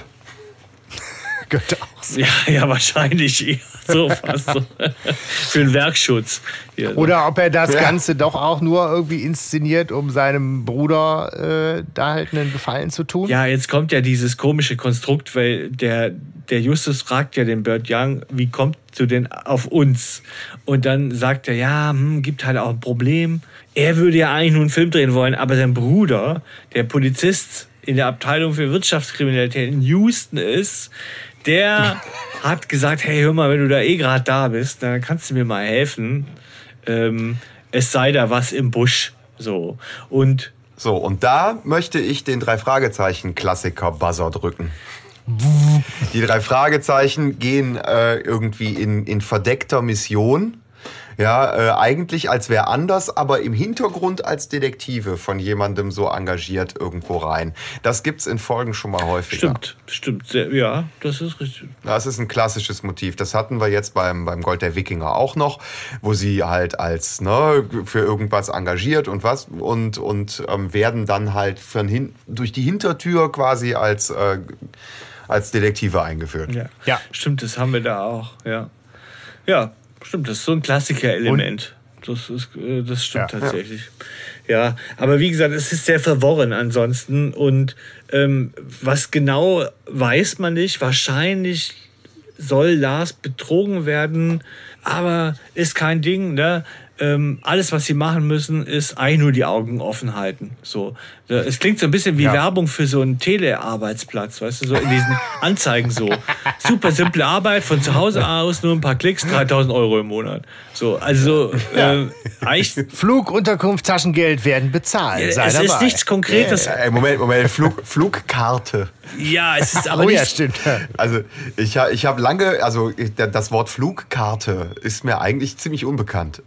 Speaker 9: Könnte auch sein.
Speaker 8: Ja, ja, wahrscheinlich eher so fast so. Für den Werkschutz. Ja, so.
Speaker 9: Oder ob er das
Speaker 7: ja.
Speaker 9: Ganze doch auch nur irgendwie inszeniert, um seinem Bruder äh, da halt einen Gefallen zu tun.
Speaker 8: Ja, jetzt kommt ja dieses komische Konstrukt, weil der, der Justus fragt ja den Burt Young, wie kommt du denn auf uns? Und dann sagt er, ja, hm, gibt halt auch ein Problem. Er würde ja eigentlich nur einen Film drehen wollen, aber sein Bruder, der Polizist in der Abteilung für Wirtschaftskriminalität in Houston ist, der hat gesagt, hey, hör mal, wenn du da eh gerade da bist, dann kannst du mir mal helfen. Ähm, es sei da was im Busch. So. Und,
Speaker 7: so, und da möchte ich den Drei-Fragezeichen-Klassiker-Buzzer drücken. Die drei Fragezeichen gehen äh, irgendwie in, in verdeckter Mission. Ja, äh, eigentlich als wer anders, aber im Hintergrund als Detektive von jemandem so engagiert irgendwo rein. Das gibt's in Folgen schon mal häufiger.
Speaker 8: Stimmt, stimmt. Sehr, ja, das ist richtig.
Speaker 7: Das ist ein klassisches Motiv. Das hatten wir jetzt beim, beim Gold der Wikinger auch noch, wo sie halt als ne, für irgendwas engagiert und was und, und ähm, werden dann halt von hin, durch die Hintertür quasi als, äh, als Detektive eingeführt.
Speaker 8: Ja. ja, stimmt, das haben wir da auch. Ja, ja. Stimmt, das ist so ein Klassiker-Element. Das, ist, das stimmt ja, tatsächlich. Ja. ja, aber wie gesagt, es ist sehr verworren ansonsten. Und ähm, was genau weiß man nicht. Wahrscheinlich soll Lars betrogen werden, aber ist kein Ding, ne? Ähm, alles, was sie machen müssen, ist eigentlich nur die Augen offen halten. So. Es klingt so ein bisschen wie ja. Werbung für so einen Telearbeitsplatz, weißt du, so in diesen Anzeigen so. Super simple Arbeit, von zu Hause aus, nur ein paar Klicks, dreitausend Euro im Monat. So, also, äh, eigentlich...
Speaker 9: Flug, Unterkunft, Taschengeld werden bezahlt.
Speaker 8: Ja,
Speaker 9: Sei
Speaker 8: es
Speaker 9: dabei.
Speaker 8: ist nichts Konkretes.
Speaker 7: Ja, ja, Moment, Moment, Flug, Flugkarte.
Speaker 8: Ja, es ist aber
Speaker 9: oh,
Speaker 8: nicht...
Speaker 9: ja, stimmt.
Speaker 7: Also, ich, ich habe lange, also das Wort Flugkarte ist mir eigentlich ziemlich unbekannt.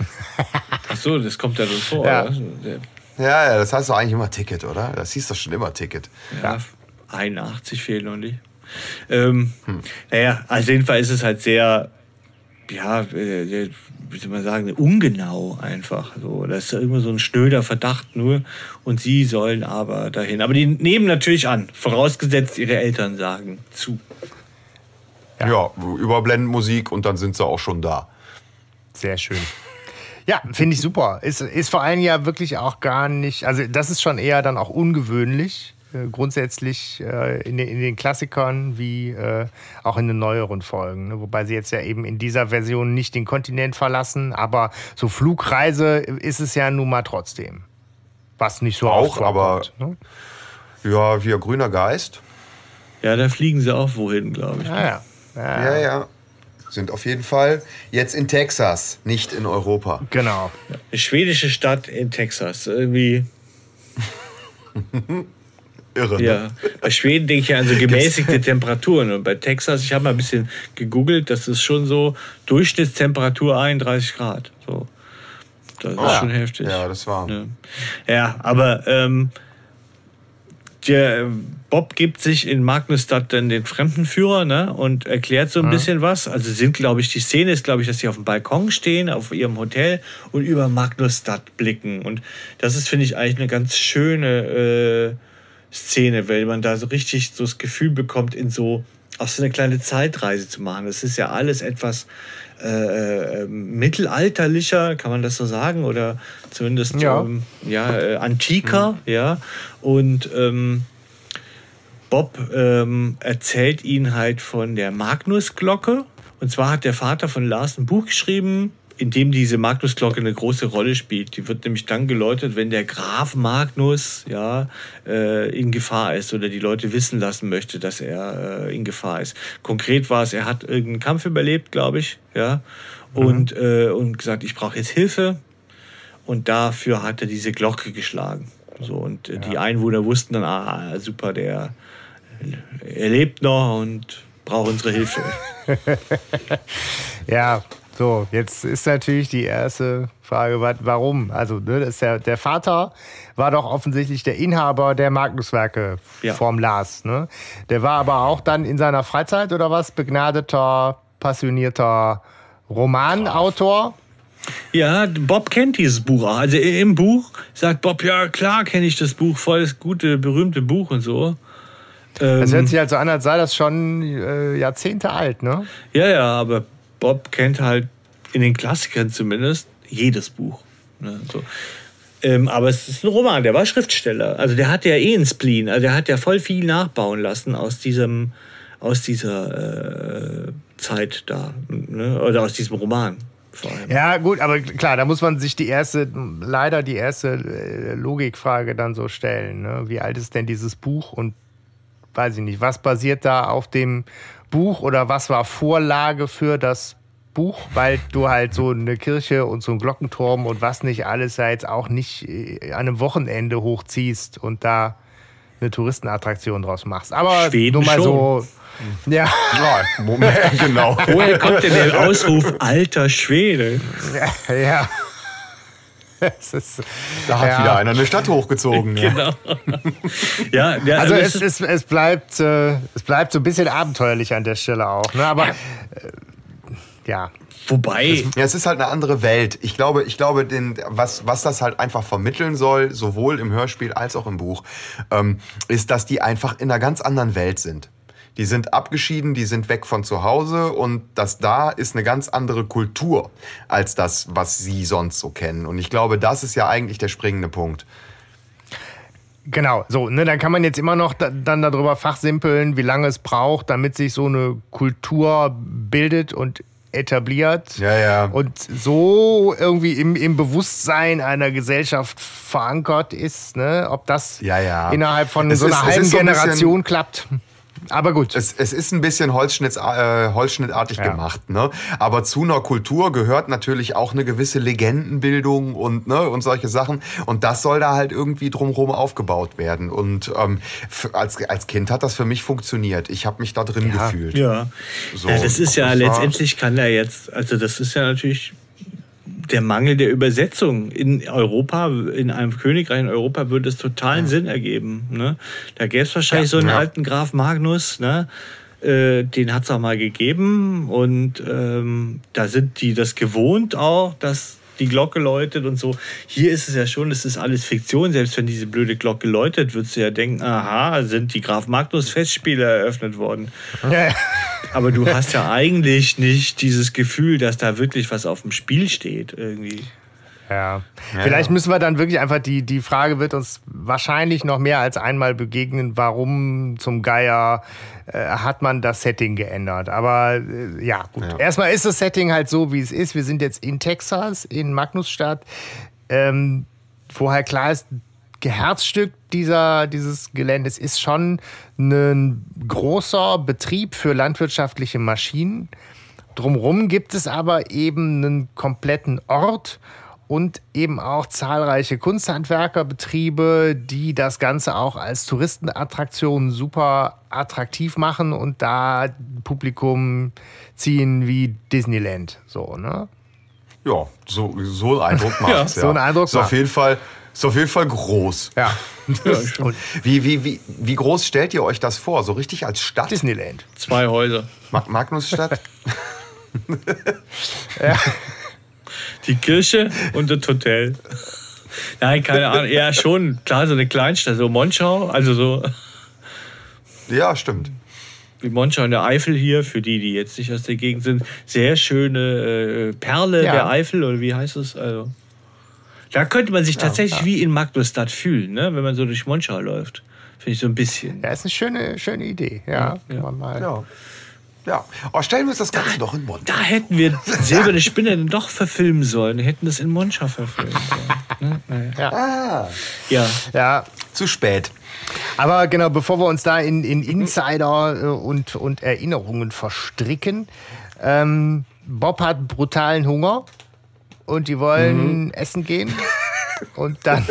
Speaker 8: Ach so, das kommt ja dann vor.
Speaker 9: Ja.
Speaker 8: Oder?
Speaker 7: Ja, ja, das heißt doch eigentlich immer Ticket, oder? Das hieß doch schon immer Ticket.
Speaker 8: Ja, einundachtzig fehlen noch nicht. Ähm, hm. Naja, also auf jeden Fall ist es halt sehr ja, äh, wie soll man sagen, ungenau einfach. So. Das ist immer so ein schnöder Verdacht nur und sie sollen aber dahin. Aber die nehmen natürlich an, vorausgesetzt ihre Eltern sagen zu.
Speaker 7: Ja, ja, überblenden Musik und dann sind sie auch schon da.
Speaker 9: Sehr schön. Ja, finde ich super. Ist, ist vor allem ja wirklich auch gar nicht, also das ist schon eher dann auch ungewöhnlich, äh, grundsätzlich äh, in, den, in den Klassikern wie äh, auch in den neueren Folgen. Ne? Wobei sie jetzt ja eben in dieser Version nicht den Kontinent verlassen, aber so Flugreise ist es ja nun mal trotzdem. Was nicht so
Speaker 7: auch, aber
Speaker 9: ne?
Speaker 7: Ja, wie ein grüner Geist.
Speaker 8: Ja, da fliegen sie auch wohin, glaube ich.
Speaker 9: Ja, ja. Ja,
Speaker 7: ja. ja. Sind auf jeden Fall jetzt in Texas, nicht in Europa.
Speaker 9: Genau.
Speaker 8: Eine schwedische Stadt in Texas. Irgendwie.
Speaker 7: Irre.
Speaker 8: Ja.
Speaker 7: Ne?
Speaker 8: Bei Schweden denke ich ja an so gemäßigte Temperaturen. Und bei Texas, ich habe mal ein bisschen gegoogelt, das ist schon so Durchschnittstemperatur einunddreißig Grad. So. Das ist
Speaker 7: oh,
Speaker 8: schon heftig.
Speaker 7: Ja, das war.
Speaker 8: Ja, ja aber ähm, der Bob gibt sich in Magnusstadt dann den Fremdenführer, ne, und erklärt so ein ja. bisschen was. Also sind, glaube ich, die Szene ist, glaube ich, dass sie auf dem Balkon stehen, auf ihrem Hotel und über Magnusstadt blicken. Und das ist, finde ich, eigentlich eine ganz schöne äh, Szene, weil man da so richtig so das Gefühl bekommt, in so auch so eine kleine Zeitreise zu machen. Das ist ja alles etwas äh, mittelalterlicher, kann man das so sagen, oder zumindest
Speaker 9: ja,
Speaker 8: ähm, ja äh, antiker, mhm. ja. Und ähm, Bob ähm, erzählt ihnen halt von der Magnusglocke. Und zwar hat der Vater von Lars ein Buch geschrieben, in dem diese Magnusglocke eine große Rolle spielt. Die wird nämlich dann geläutet, wenn der Graf Magnus ja, äh, in Gefahr ist oder die Leute wissen lassen möchte, dass er äh, in Gefahr ist. Konkret war es, er hat irgendeinen Kampf überlebt, glaube ich, ja, und, mhm. äh, und gesagt, ich brauche jetzt Hilfe. Und dafür hat er diese Glocke geschlagen. So, und äh, ja. die Einwohner wussten dann, ah, super, der er lebt noch und braucht unsere Hilfe.
Speaker 9: Ja, so, jetzt ist natürlich die erste Frage, warum? Also, ne, das ist ja, der Vater war doch offensichtlich der Inhaber der Magnuswerke ja. vom Lars. Ne? Der war aber auch dann in seiner Freizeit oder was begnadeter, passionierter Romanautor.
Speaker 8: Ja, Bob kennt dieses Buch auch. Also im Buch sagt Bob, ja klar kenne ich das Buch, voll das gute, berühmte Buch und so.
Speaker 9: Das hört sich halt so an, als sei das schon äh, Jahrzehnte alt, ne?
Speaker 8: Ja, ja, aber Bob kennt halt in den Klassikern zumindest jedes Buch. Ne? So. Ähm, aber es ist ein Roman, der war Schriftsteller. Also der hat ja eh einen Spleen. Also der hat ja voll viel nachbauen lassen aus diesem, aus dieser äh, Zeit da. Ne? Oder aus diesem Roman. Vor allem.
Speaker 9: Ja, gut, aber klar, da muss man sich die erste, leider die erste Logikfrage dann so stellen. Ne? Wie alt ist denn dieses Buch und weiß ich nicht, was basiert da auf dem Buch oder was war Vorlage für das Buch? Weil du halt so eine Kirche und so einen Glockenturm und was nicht alles ja jetzt auch nicht an einem Wochenende hochziehst und da eine Touristenattraktion draus machst. Aber
Speaker 8: Schweden
Speaker 9: nur mal
Speaker 8: schon.
Speaker 9: so. Ja.
Speaker 7: Ja, Moment, genau.
Speaker 8: Woher kommt denn der Ausruf, alter Schwede?
Speaker 9: Ja, ja. Es ist,
Speaker 7: da hat
Speaker 9: ja.
Speaker 7: wieder einer eine Stadt hochgezogen.
Speaker 8: Genau. Ja, ja,
Speaker 9: also
Speaker 8: es,
Speaker 9: es, es, es, bleibt, äh, es bleibt so ein bisschen abenteuerlich an der Stelle auch. Ne? Aber äh, ja.
Speaker 8: Wobei.
Speaker 7: Ja, es ist halt eine andere Welt. Ich glaube, ich glaube den, was, was das halt einfach vermitteln soll, sowohl im Hörspiel als auch im Buch, ähm, ist, dass die einfach in einer ganz anderen Welt sind. Die sind abgeschieden, die sind weg von zu Hause und das da ist eine ganz andere Kultur als das, was sie sonst so kennen. Und ich glaube, das ist ja eigentlich der springende Punkt.
Speaker 9: Genau, so, ne, dann kann man jetzt immer noch da, dann darüber fachsimpeln, wie lange es braucht, damit sich so eine Kultur bildet und etabliert
Speaker 7: ja, ja.
Speaker 9: und so irgendwie im, im Bewusstsein einer Gesellschaft verankert ist, ne? Ob das
Speaker 7: ja, ja.
Speaker 9: innerhalb von
Speaker 7: es
Speaker 9: so einer
Speaker 7: ist,
Speaker 9: halben
Speaker 7: so ein
Speaker 9: Generation klappt. Aber gut.
Speaker 7: Es, es ist ein bisschen Holzschnitt, äh, holzschnittartig ja. gemacht, ne? Aber zu einer Kultur gehört natürlich auch eine gewisse Legendenbildung und, ne, und solche Sachen. Und das soll da halt irgendwie drumherum aufgebaut werden. Und ähm, für, als, als Kind hat das für mich funktioniert. Ich habe mich da drin
Speaker 8: ja.
Speaker 7: gefühlt.
Speaker 8: Ja.
Speaker 7: So,
Speaker 8: ja, das ist ja
Speaker 7: das
Speaker 8: letztendlich kann da jetzt, also das ist ja natürlich der Mangel der Übersetzung. In Europa, in einem Königreich in Europa würde es totalen ja. Sinn ergeben. Ne? Da gäbe es wahrscheinlich ja, so einen ja. alten Graf Magnus, ne? äh, den hat es auch mal gegeben und ähm, da sind die das gewohnt auch, dass die Glocke läutet und so. Hier ist es ja schon, es ist alles Fiktion. Selbst wenn diese blöde Glocke läutet, würdest du ja denken, aha, sind die Graf Magnus Festspiele eröffnet worden. Ja. Aber du hast ja eigentlich nicht dieses Gefühl, dass da wirklich was auf dem Spiel steht irgendwie.
Speaker 9: Ja. ja. Vielleicht müssen wir dann wirklich einfach, die, die Frage wird uns wahrscheinlich noch mehr als einmal begegnen, warum zum Geier äh, hat man das Setting geändert. Aber äh, ja, gut. Ja. Erstmal ist das Setting halt so, wie es ist. Wir sind jetzt in Texas, in Magnusstadt. Ähm, vorher klar ist, Herzstück dieser, dieses Geländes ist schon ein großer Betrieb für landwirtschaftliche Maschinen. Drumherum gibt es aber eben einen kompletten Ort und eben auch zahlreiche Kunsthandwerkerbetriebe, die das Ganze auch als Touristenattraktion super attraktiv machen und da Publikum ziehen wie Disneyland. So, ne?
Speaker 7: Ja, so, so einen Eindruck macht es.
Speaker 9: ja. So einen Eindruck
Speaker 7: ist, auf jeden Fall, ist auf jeden Fall groß.
Speaker 9: Ja.
Speaker 7: Und wie, wie, wie, wie groß stellt ihr euch das vor? So richtig als Stadt?
Speaker 9: Disneyland.
Speaker 8: Zwei Häuser.
Speaker 7: Mag Magnusstadt?
Speaker 9: ja.
Speaker 8: Die Kirche und das Hotel. Nein, keine Ahnung. Ja, schon. Klar, so eine Kleinstadt, so Monschau. Also so.
Speaker 7: Ja, stimmt.
Speaker 8: Wie Monschau in der Eifel hier, für die, die jetzt nicht aus der Gegend sind. Sehr schöne äh, Perle ja. der Eifel, oder wie heißt es? Also, da könnte man sich ja, tatsächlich ja. wie in Magnusstadt fühlen, ne? Wenn man so durch Monschau läuft. Finde ich so ein bisschen.
Speaker 9: Ja, ist eine schöne, schöne Idee. Ja,
Speaker 8: ja.
Speaker 9: Man mal.
Speaker 7: ja. Ja, oh, stellen wir uns das Ganze da, doch in Monschau.
Speaker 8: Da hätten wir Silberne Spinne dann doch verfilmen sollen. Wir hätten das in Monschau verfilmt. Ja. Ne? Naja.
Speaker 9: Ja.
Speaker 7: Ah.
Speaker 8: Ja.
Speaker 9: ja.
Speaker 7: Zu spät.
Speaker 9: Aber genau, bevor wir uns da in, in Insider und, und Erinnerungen verstricken, ähm, Bob hat brutalen Hunger und die wollen mhm. essen gehen. Und dann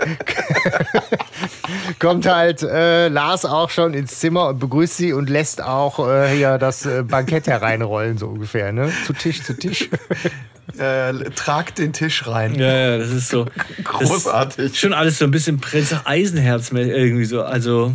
Speaker 9: kommt halt äh, Lars auch schon ins Zimmer und begrüßt sie und lässt auch äh, hier das äh, Bankett hereinrollen, so ungefähr, ne? Zu Tisch, zu Tisch.
Speaker 7: Äh, tragt den Tisch rein.
Speaker 8: Ja, ja, das ist so.
Speaker 7: Großartig.
Speaker 8: Das ist schon alles so ein bisschen Prinz Eisenherz irgendwie so. Also.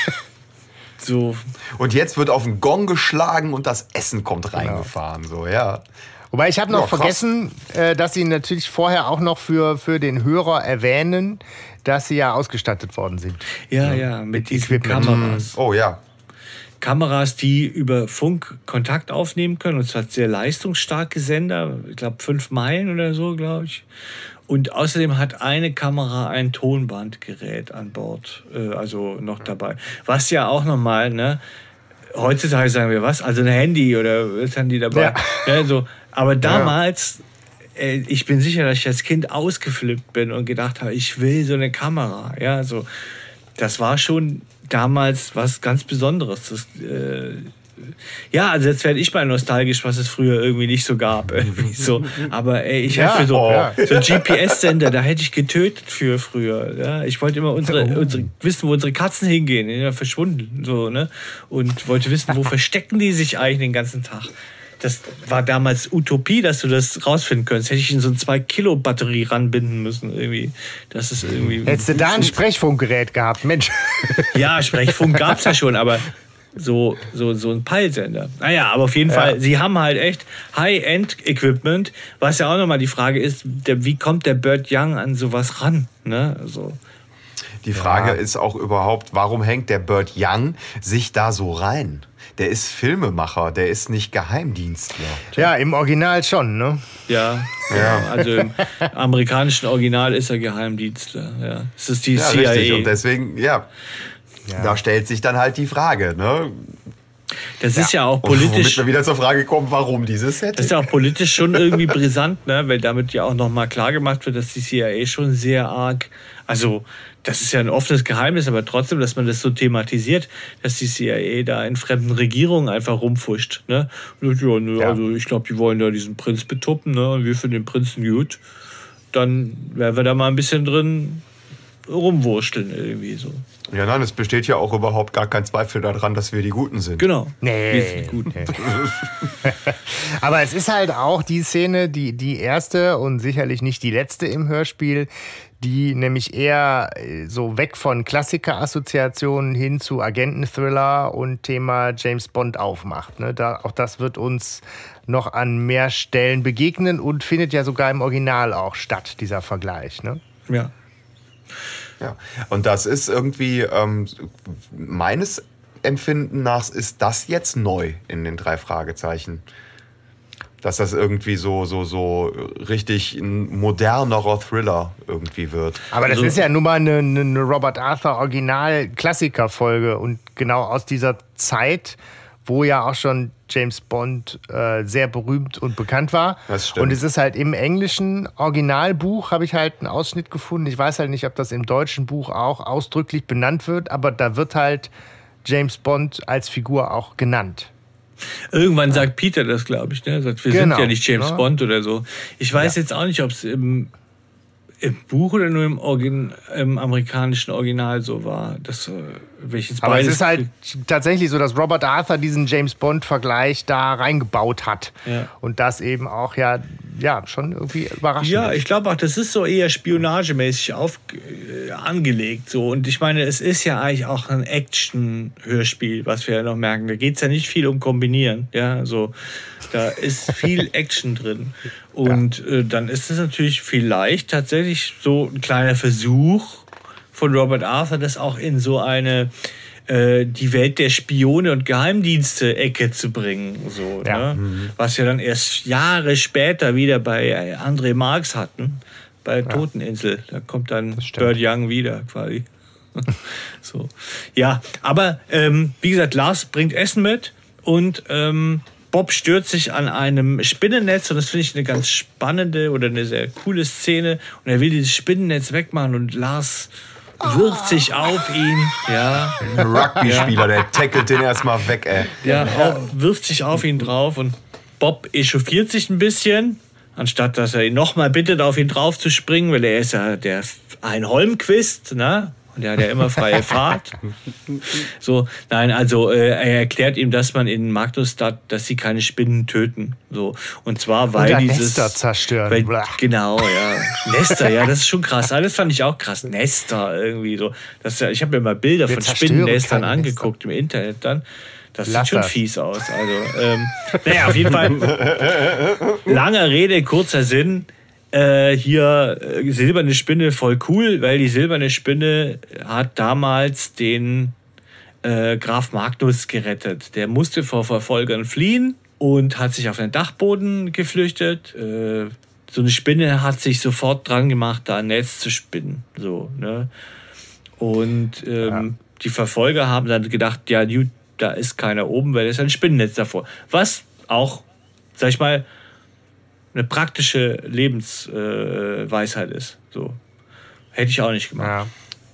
Speaker 8: So.
Speaker 7: Und jetzt wird auf den Gong geschlagen und das Essen kommt reingefahren. Genau. So, ja.
Speaker 9: Wobei ich habe noch
Speaker 7: ja,
Speaker 9: vergessen, äh, dass sie natürlich vorher auch noch für, für den Hörer erwähnen, dass sie ja ausgestattet worden sind.
Speaker 8: Ja, ja, mit, mit diesen Kameras.
Speaker 7: Oh ja.
Speaker 8: Kameras, die über Funk Kontakt aufnehmen können. Und zwar sehr leistungsstarke Sender, ich glaube fünf Meilen oder so, glaube ich. Und außerdem hat eine Kamera ein Tonbandgerät an Bord, äh, also noch dabei. Was ja auch nochmal, ne? Heutzutage sagen wir was, also ein Handy oder was haben die dabei? Ja. Ja, so. Aber damals, ja. äh, ich bin sicher, dass ich als Kind ausgeflippt bin und gedacht habe, ich will so eine Kamera. Ja, so. Das war schon damals was ganz Besonderes. Das, äh, ja, also jetzt werde ich mal nostalgisch, was es früher irgendwie nicht so gab. Irgendwie so. Aber ey, ich
Speaker 9: ja,
Speaker 8: hätte für so,
Speaker 9: oh.
Speaker 8: so einen G P S-Sender, da hätte ich getötet für früher. Ja, ich wollte immer unsere,
Speaker 9: oh.
Speaker 8: unsere, wissen, wo unsere Katzen hingehen. Die sind ja verschwunden. So, ne? Und wollte wissen, wo verstecken die sich eigentlich den ganzen Tag. Das war damals Utopie, dass du das rausfinden könntest. Hätte ich in so eine zwei Kilo Batterie ranbinden müssen. Irgendwie. Das ist irgendwie.
Speaker 9: Hättest du da ein Sprechfunkgerät gehabt, Mensch.
Speaker 8: Ja, Sprechfunk gab es ja schon, aber so, so, so ein Peilsender. Naja, aber auf jeden ja. Fall, sie haben halt echt High-End-Equipment, was ja auch nochmal die Frage ist, der, wie kommt der Burt Young an sowas ran? Ne? Also,
Speaker 7: die Frage
Speaker 9: ja.
Speaker 7: ist auch überhaupt, warum hängt der Burt Young sich da so rein? Der ist Filmemacher, der ist nicht Geheimdienstler.
Speaker 9: Ja, im Original schon, ne?
Speaker 8: Ja, ja. Also im amerikanischen Original ist er Geheimdienstler. Ja. Es ist die
Speaker 7: ja,
Speaker 8: C I A.
Speaker 7: Richtig. Und deswegen, ja, ja, da stellt sich dann halt die Frage, ne?
Speaker 8: Das ja. ist ja auch
Speaker 7: politisch.
Speaker 8: politisch.
Speaker 7: Womit wir wieder zur Frage kommen, warum dieses Setting?
Speaker 8: Das ist ja auch politisch schon irgendwie brisant, ne? Weil damit ja auch nochmal klar gemacht wird, dass die C I A schon sehr arg, also das ist ja ein offenes Geheimnis, aber trotzdem, dass man das so thematisiert, dass die C I A da in fremden Regierungen einfach rumfuscht. Ne? Und ja, ne, ja. Also ich glaube, die wollen da diesen Prinz betuppen, ne? Und wir finden den Prinzen gut. Dann werden wir da mal ein bisschen drin rumwursteln irgendwie so.
Speaker 7: Ja, nein, es besteht ja auch überhaupt gar kein Zweifel daran, dass wir die Guten sind.
Speaker 8: Genau.
Speaker 9: Nee.
Speaker 8: Wir sind die Guten.
Speaker 9: Nee. Aber es ist halt auch die Szene, die, die erste und sicherlich nicht die letzte im Hörspiel, die nämlich eher so weg von Klassiker-Assoziationen hin zu Agenten-Thriller und Thema James Bond aufmacht. Ne? Da, auch das wird uns noch an mehr Stellen begegnen und findet ja sogar im Original auch statt, dieser Vergleich. Ne?
Speaker 8: Ja.
Speaker 7: Ja. Und das ist irgendwie, ähm, meines Empfinden nach, ist das jetzt neu in den drei Fragezeichen. Dass das irgendwie so, so, so richtig ein modernerer Thriller irgendwie wird.
Speaker 9: Aber das
Speaker 8: also,
Speaker 9: ist ja nun mal eine, eine Robert Arthur Original-Klassiker-Folge und genau aus dieser Zeit, wo ja auch schon James Bond äh, sehr berühmt und bekannt war.
Speaker 7: Das stimmt.
Speaker 9: Und es ist halt im englischen Originalbuch, habe ich halt einen Ausschnitt gefunden. Ich weiß halt nicht, ob das im deutschen Buch auch ausdrücklich benannt wird, aber da wird halt James Bond als Figur auch genannt.
Speaker 8: Irgendwann sagt Peter das, glaube ich. Ne? Sagt, wir
Speaker 9: Genau.
Speaker 8: sind ja nicht James
Speaker 9: Ja.
Speaker 8: Bond oder so. Ich weiß
Speaker 9: Ja.
Speaker 8: jetzt auch nicht, ob es im, im Buch oder nur im, Origin, im amerikanischen Original so war. Das, äh, welches
Speaker 9: Aber es
Speaker 8: beides-
Speaker 9: ist halt tatsächlich so, dass Robert Arthur diesen James-Bond-Vergleich da reingebaut hat.
Speaker 8: Ja.
Speaker 9: Und das eben auch ja, ja schon irgendwie überraschend
Speaker 8: Ja,
Speaker 9: ist.
Speaker 8: ich glaube auch, das ist so eher spionagemäßig auf, äh, angelegt. So. Und ich meine, es ist ja eigentlich auch ein Action-Hörspiel, was wir ja noch merken. Da geht es ja nicht viel um Kombinieren. Ja, so. Da ist viel Action drin. Und äh, dann ist es natürlich vielleicht tatsächlich so ein kleiner Versuch von Robert Arthur, das auch in so eine äh, die Welt der Spione und Geheimdienste-Ecke zu bringen. So,
Speaker 9: Ja.
Speaker 8: ne? Was wir dann erst Jahre später wieder bei André Marx hatten, bei Toteninsel. Da kommt dann Burt Young wieder quasi. So. Ja, aber ähm, wie gesagt, Lars bringt Essen mit und ähm, Bob stört sich an einem Spinnennetz und das finde ich eine ganz spannende oder eine sehr coole Szene und er will dieses Spinnennetz wegmachen und Lars wirft sich auf ihn, ja.
Speaker 7: Ein Rugby-Spieler, der tackelt den erstmal weg, ey.
Speaker 8: Ja, au- wirft sich auf ihn drauf und Bob echauffiert sich ein bisschen, anstatt dass er ihn nochmal bittet, auf ihn drauf zu springen, weil er ist ja der ein Holmquist, ne? Und der hat ja immer freie Fahrt. So, nein, also äh, er erklärt ihm, dass man in Magnusstadt, dass sie keine Spinnen töten. So, und zwar weil
Speaker 9: Oder
Speaker 8: dieses
Speaker 9: Nester zerstören.
Speaker 8: Weil,
Speaker 9: Blah.
Speaker 8: genau, ja. Nester, ja, das ist schon krass. Alles fand ich auch krass. Nester irgendwie so. Das, ich habe mir mal Bilder
Speaker 9: Wir
Speaker 8: von
Speaker 9: zerstören
Speaker 8: Spinnennestern
Speaker 9: keine
Speaker 8: angeguckt im Internet dann. Das
Speaker 9: Lass
Speaker 8: sieht schon
Speaker 9: das.
Speaker 8: fies aus. Also, ähm, naja, auf jeden Fall. Langer Rede, kurzer Sinn. Äh, hier äh, silberne Spinne voll cool, weil die silberne Spinne hat damals den äh, Graf Magnus gerettet. Der musste vor Verfolgern fliehen und hat sich auf den Dachboden geflüchtet. Äh, so eine Spinne hat sich sofort dran gemacht, da ein Netz zu spinnen. So, ne? Und ähm,
Speaker 9: Ja.
Speaker 8: die Verfolger haben dann gedacht, ja, gut, da ist keiner oben, weil da ist ein Spinnennetz davor. Was auch, sag ich mal, eine praktische Lebensweisheit äh, Weisheit ist. So. Hätte ich auch nicht gemacht.
Speaker 9: Ja.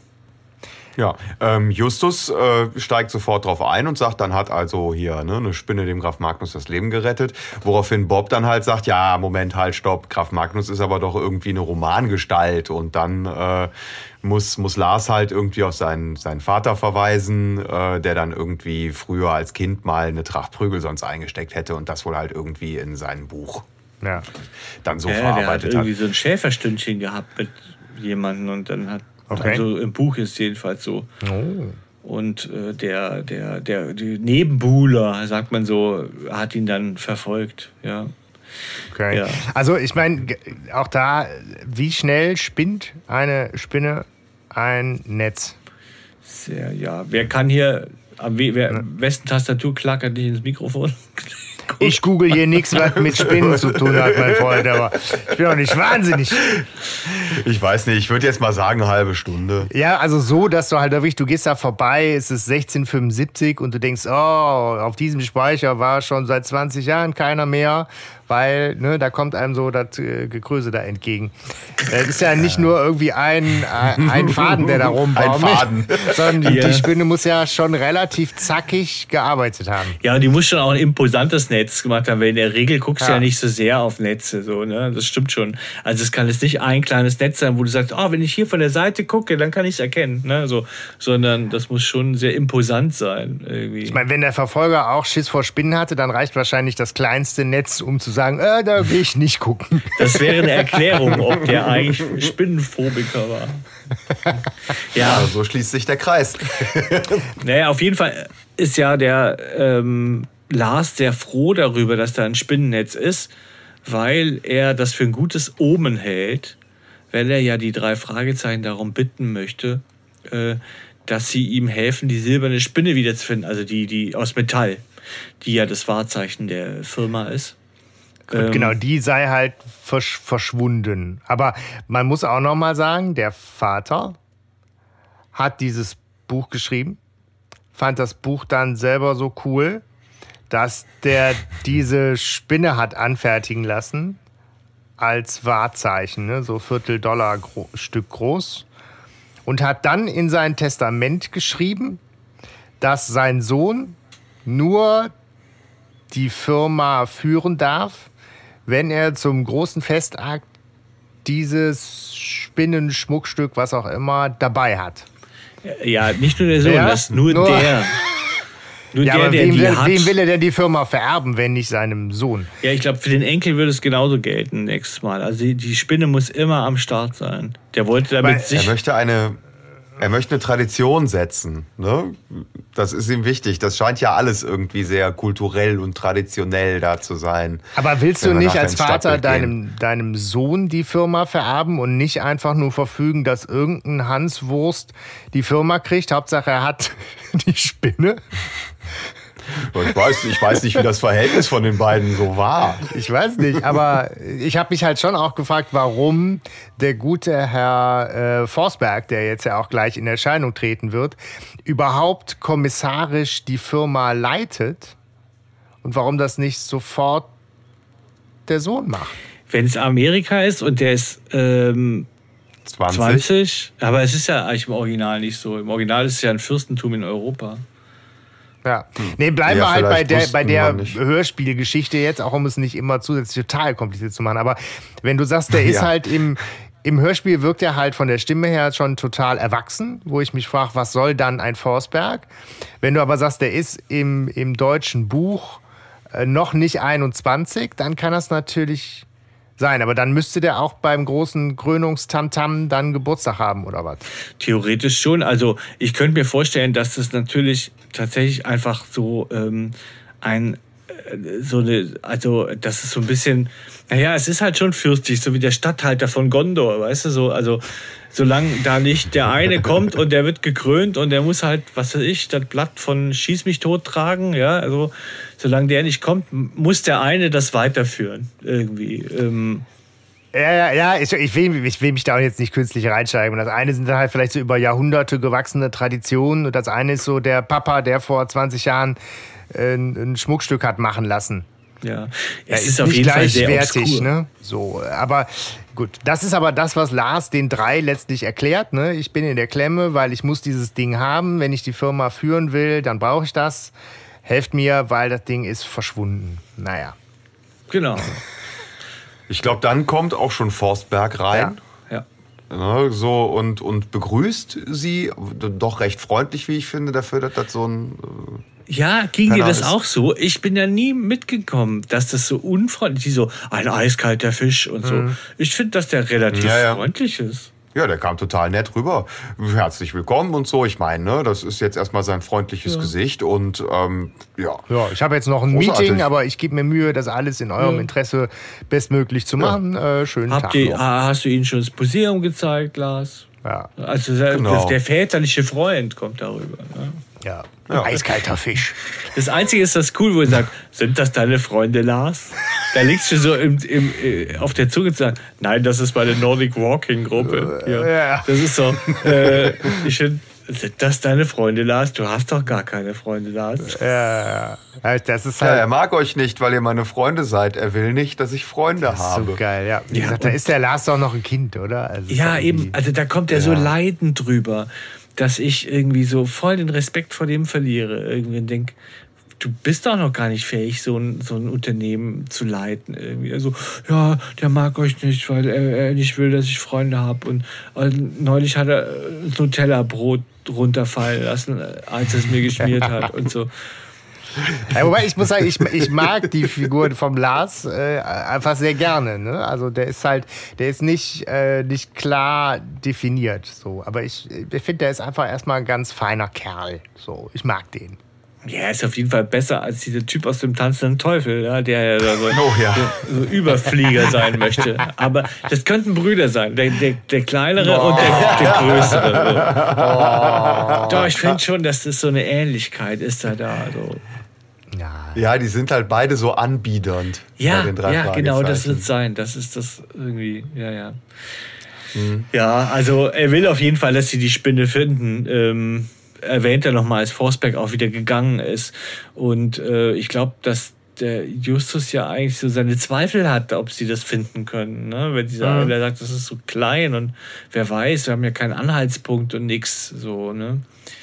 Speaker 7: Ja, ähm, Justus äh, steigt sofort drauf ein und sagt, dann hat also hier ne, eine Spinne dem Graf Magnus das Leben gerettet. Woraufhin Bob dann halt sagt, ja, Moment, halt, stopp, Graf Magnus ist aber doch irgendwie eine Romangestalt. Und dann äh, muss, muss Lars halt irgendwie auf seinen, seinen Vater verweisen, äh, der dann irgendwie früher als Kind mal eine Tracht Prügel sonst eingesteckt hätte und das wohl halt irgendwie in seinem Buch
Speaker 9: Ja.
Speaker 7: dann so
Speaker 8: Ja, der hat
Speaker 7: verarbeitet hat.
Speaker 8: irgendwie so ein Schäferstündchen gehabt mit jemandem und dann hat,
Speaker 9: Okay.
Speaker 8: also im Buch ist es jedenfalls so.
Speaker 9: Oh.
Speaker 8: Und äh, der, der, der die Nebenbuhler, sagt man so, hat ihn dann verfolgt. Ja.
Speaker 9: Okay.
Speaker 8: Ja.
Speaker 9: Also ich meine, auch da, wie schnell spinnt eine Spinne ein Netz?
Speaker 8: Sehr, ja. Wer kann hier, am we- wer, wessen Tastatur klackert nicht ins Mikrofon?
Speaker 9: Ich google hier nichts, was mit Spinnen zu tun hat, mein Freund, aber ich bin doch nicht wahnsinnig.
Speaker 7: Ich weiß nicht, ich würde jetzt mal sagen, eine halbe Stunde.
Speaker 9: Ja, also so, dass du halt wirklich, du gehst da vorbei, es ist sechzehn fünfundsiebzig und du denkst, oh, auf diesem Speicher war schon seit zwanzig Jahren keiner mehr, weil ne, da kommt einem so das äh, Gekröse da entgegen. Es ist ja nicht nur irgendwie ein, ein, ein Faden, der da rumbaumelt,
Speaker 7: Ein Faden.
Speaker 9: sondern die,
Speaker 8: Ja.
Speaker 9: die Spinne muss ja schon relativ zackig gearbeitet haben.
Speaker 8: Ja, die muss schon auch ein imposantes Netz gemacht haben, weil in der Regel guckst du
Speaker 9: Ja.
Speaker 8: ja nicht so sehr auf Netze. So, ne? Das stimmt schon. Also es kann jetzt nicht ein kleines Netz sein, wo du sagst, oh, wenn ich hier von der Seite gucke, dann kann ich es erkennen. Ne? So, sondern das muss schon sehr imposant sein. Irgendwie.
Speaker 9: Ich meine, wenn der Verfolger auch Schiss vor Spinnen hatte, dann reicht wahrscheinlich das kleinste Netz, um zu sagen, sagen, äh, da will ich nicht gucken.
Speaker 8: Das wäre eine Erklärung, ob der eigentlich Spinnenphobiker war.
Speaker 7: Ja, ja, so schließt sich der Kreis.
Speaker 8: Naja, auf jeden Fall ist ja der ähm, Lars sehr froh darüber, dass da ein Spinnennetz ist, weil er das für ein gutes Omen hält, weil er ja die drei Fragezeichen darum bitten möchte, äh, dass sie ihm helfen, die silberne Spinne wiederzufinden, also die, die aus Metall, die ja das Wahrzeichen der Firma ist.
Speaker 9: Und genau, die sei halt versch- verschwunden. Aber man muss auch noch mal sagen, der Vater hat dieses Buch geschrieben, fand das Buch dann selber so cool, dass der diese Spinne hat anfertigen lassen als Wahrzeichen, ne? So Viertel-Dollar gro- Stück groß. Und hat dann in sein Testament geschrieben, dass sein Sohn nur die Firma führen darf, wenn er zum großen Festakt dieses Spinnenschmuckstück, was auch immer, dabei hat.
Speaker 8: Ja, nicht nur der Sohn,
Speaker 9: Ja?
Speaker 8: das nur,
Speaker 9: Nur-
Speaker 8: der. Nur
Speaker 9: Ja,
Speaker 8: der,
Speaker 9: aber
Speaker 8: der
Speaker 9: wem
Speaker 8: die
Speaker 9: will,
Speaker 8: hat.
Speaker 9: wem will er denn die Firma vererben, wenn nicht seinem Sohn?
Speaker 8: Ja, ich glaube, für den Enkel würde es genauso gelten nächstes Mal. Also die, die Spinne muss immer am Start sein. Der wollte damit
Speaker 9: Weil-
Speaker 8: sich...
Speaker 7: Er möchte eine, er möchte eine Tradition setzen. Ne? Das ist ihm wichtig. Das scheint ja alles irgendwie sehr kulturell und traditionell da zu sein.
Speaker 9: Aber willst du
Speaker 7: Wenn wir
Speaker 9: nicht
Speaker 7: nachher
Speaker 9: als
Speaker 7: ins
Speaker 9: Vater
Speaker 7: Stadtbild
Speaker 9: deinem, deinem Sohn die Firma vererben und nicht einfach nur verfügen, dass irgendein Hanswurst die Firma kriegt? Hauptsache, er hat die Spinne.
Speaker 7: Ich weiß, ich weiß nicht, wie das Verhältnis von den beiden so war.
Speaker 9: Ich weiß nicht, aber ich habe mich halt schon auch gefragt, warum der gute Herr äh, Forsberg, der jetzt ja auch gleich in Erscheinung treten wird, überhaupt kommissarisch die Firma leitet und warum das nicht sofort der Sohn macht.
Speaker 8: Wenn es Amerika ist und der ist ähm,
Speaker 7: zwanzig.
Speaker 8: zwanzig, aber es ist ja eigentlich im Original nicht so. Im Original ist es ja ein Fürstentum in Europa.
Speaker 9: Ja. Nee, bleiben
Speaker 7: Ja,
Speaker 9: wir halt bei
Speaker 7: vielleicht
Speaker 9: der,
Speaker 7: wussten
Speaker 9: bei der
Speaker 7: wir nicht.
Speaker 9: Hörspielgeschichte jetzt, auch um es nicht immer zusätzlich total kompliziert zu machen. Aber wenn du sagst, der ist
Speaker 7: Ja.
Speaker 9: halt im, im Hörspiel wirkt er halt von der Stimme her schon total erwachsen, wo ich mich frage, was soll dann ein Forsberg? Wenn du aber sagst, der ist im, im deutschen Buch äh, noch nicht einundzwanzig, dann kann das natürlich sein. Aber dann müsste der auch beim großen Krönungstamtam dann Geburtstag haben, oder was?
Speaker 8: Theoretisch schon. Also ich könnte mir vorstellen, dass das natürlich tatsächlich einfach so ähm, ein äh, so eine, also das ist so ein bisschen, naja, es ist halt schon fürstlich, so wie der Statthalter von Gondor, weißt du, so, also solange da nicht der eine kommt und der wird gekrönt und der muss halt, was weiß ich, das Blatt von Schieß mich tot tragen, ja, also solange der nicht kommt, muss der eine das weiterführen, irgendwie. Ähm,
Speaker 9: Ja, ja, ja, ich, ich, will, ich will mich da auch jetzt nicht künstlich reinsteigen. Das eine sind dann halt vielleicht so über Jahrhunderte gewachsene Traditionen und das eine ist so der Papa, der vor zwanzig Jahren äh, ein Schmuckstück hat machen lassen.
Speaker 8: ja,
Speaker 9: Ja,
Speaker 8: es ist, auf jeden Fall sehr obskur.
Speaker 9: ne? So, aber gut, das ist aber das, was Lars den drei letztlich erklärt, ne? Ich bin in der Klemme, weil ich muss dieses Ding haben. Wenn ich die Firma führen will, dann brauche ich das. Helft mir, weil das Ding ist verschwunden. Naja.
Speaker 8: Genau.
Speaker 7: Ich glaube, dann kommt auch schon Forsberg rein.
Speaker 8: Ja.
Speaker 7: Ne, so und, und begrüßt sie doch recht freundlich, wie ich finde, dafür, dass das so ein. Äh,
Speaker 8: Ja, ging
Speaker 7: Keiner
Speaker 8: dir das
Speaker 7: ist-
Speaker 8: auch so? Ich bin ja nie mitgekommen, dass das so unfreundlich ist, so ein eiskalter Fisch und so. Ich finde, dass der relativ
Speaker 7: Ja, ja.
Speaker 8: freundlich ist.
Speaker 7: Ja, der kam total nett rüber. Herzlich willkommen und so. Ich meine, ne, das ist jetzt erstmal sein freundliches Gesicht und ähm, ja.
Speaker 9: Ja, ich habe jetzt noch ein
Speaker 7: Großartig.
Speaker 9: Meeting, aber ich gebe mir Mühe, das alles in eurem Interesse bestmöglich zu machen. Äh, schönen
Speaker 8: Habt
Speaker 9: Tag
Speaker 8: ihr,
Speaker 9: noch.
Speaker 8: hast du ihnen schon das Museum gezeigt, Lars?
Speaker 9: Ja,
Speaker 8: Also der,
Speaker 7: Genau.
Speaker 8: der väterliche Freund kommt darüber. Ne?
Speaker 9: ja.
Speaker 7: Ja.
Speaker 9: Eiskalter Fisch.
Speaker 8: Das Einzige ist das cool, wo er sagt, sind das deine Freunde, Lars? Da liegt schon so im, im, äh, auf der Zunge zu sagen, nein, das ist meine Nordic Walking Gruppe. Ja.
Speaker 9: Ja.
Speaker 8: Das ist so, äh, ich finde, sind das deine Freunde, Lars? Du hast doch gar keine Freunde, Lars.
Speaker 9: Ja, ja. Das ist
Speaker 7: Ja, er
Speaker 9: halt
Speaker 7: mag euch nicht, weil ihr meine Freunde seid. Er will nicht, dass ich Freunde
Speaker 9: das ist
Speaker 7: habe.
Speaker 9: so geil. Ja. Wie
Speaker 8: Ja,
Speaker 9: gesagt, da
Speaker 8: und-
Speaker 9: ist der Lars doch noch ein Kind, oder? Also ist
Speaker 8: Ja,
Speaker 9: doch
Speaker 8: eben,
Speaker 9: irgendwie-
Speaker 8: also da kommt er so leidend drüber, dass ich irgendwie so voll den Respekt vor dem verliere. Irgendwie denke, du bist doch noch gar nicht fähig, so ein, so ein Unternehmen zu leiten. Irgendwie. Also, ja, der mag euch nicht, weil er, er nicht will, dass ich Freunde habe. Und, und neulich hat er das Nutella-Brot runterfallen lassen, als er es mir geschmiert hat und so.
Speaker 9: Ja, wobei ich muss sagen, ich, ich mag die Figur vom Lars äh, einfach sehr gerne. Ne? Also der ist halt, der ist nicht, äh, nicht klar definiert. So. Aber ich, ich finde, der ist einfach erstmal ein ganz feiner Kerl. So. Ich mag den.
Speaker 8: Ja, er ist auf jeden Fall besser als dieser Typ aus dem Tanzenden Teufel, ja, der ja so,
Speaker 7: oh, ja.
Speaker 8: so, so Überflieger sein möchte. Aber das könnten Brüder sein, der, der, der kleinere oh. und der, der größere. So. Oh. Doch, ich finde schon, dass das so eine Ähnlichkeit ist da da. So.
Speaker 7: Ja. ja, die sind halt beide so anbiedernd.
Speaker 8: Ja,
Speaker 7: bei den drei
Speaker 8: ja genau, das wird sein. Das ist das irgendwie, ja, ja. Mhm. Ja, also er will auf jeden Fall, dass sie die Spinne finden. Ähm, erwähnt er nochmal, als Forsberg auch wieder gegangen ist. Und äh, ich glaube, dass der Justus ja eigentlich so seine Zweifel hat, ob sie das finden können. Ne? Wenn sie sagen, mhm. er sagt, das ist so klein und wer weiß, wir haben ja keinen Anhaltspunkt und nix. So, ne?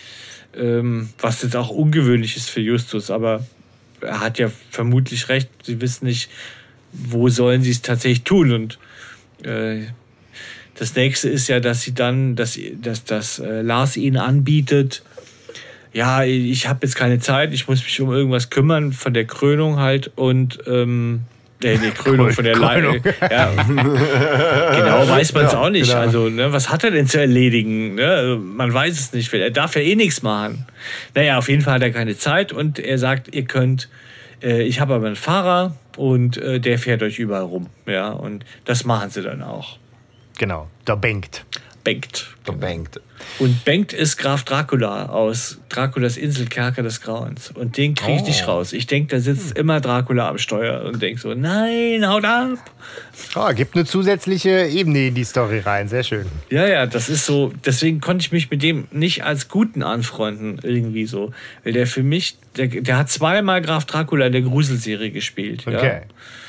Speaker 8: Ähm, was jetzt auch ungewöhnlich ist für Justus, aber er hat ja vermutlich recht, sie wissen nicht, wo sollen sie es tatsächlich tun. Und äh, das nächste ist ja, dass sie dann, dass, dass, dass äh, Lars ihnen anbietet, ja, ich habe jetzt keine Zeit, ich muss mich um irgendwas kümmern, von der Krönung halt und ähm, äh, die Krönung von der Leiche. Ja. Genau weiß man es ja, auch nicht. Genau. Also, ne, was hat er denn zu erledigen? Ne? Also, man weiß es nicht. Er darf ja eh nichts machen. Naja, auf jeden Fall hat er keine Zeit und er sagt, ihr könnt, äh, ich habe aber einen Fahrer und äh, der fährt euch überall rum. Ja, und das machen sie dann auch.
Speaker 9: Genau, der Bengt.
Speaker 8: Bengt.
Speaker 7: Der Bengt.
Speaker 8: Und Bengt ist Graf Dracula aus Draculas Insel, Kerker des Grauens. Und den kriege ich oh. nicht raus. Ich denke, da sitzt immer Dracula am Steuer und denkt so, nein, haut ab.
Speaker 9: Oh, gibt eine zusätzliche Ebene in die Story rein. Sehr schön.
Speaker 8: Ja, ja, das ist so. Deswegen konnte ich mich mit dem nicht als Guten anfreunden, irgendwie so. Weil der für mich, der, der hat zweimal Graf Dracula in der Gruselserie gespielt. Okay. Ja.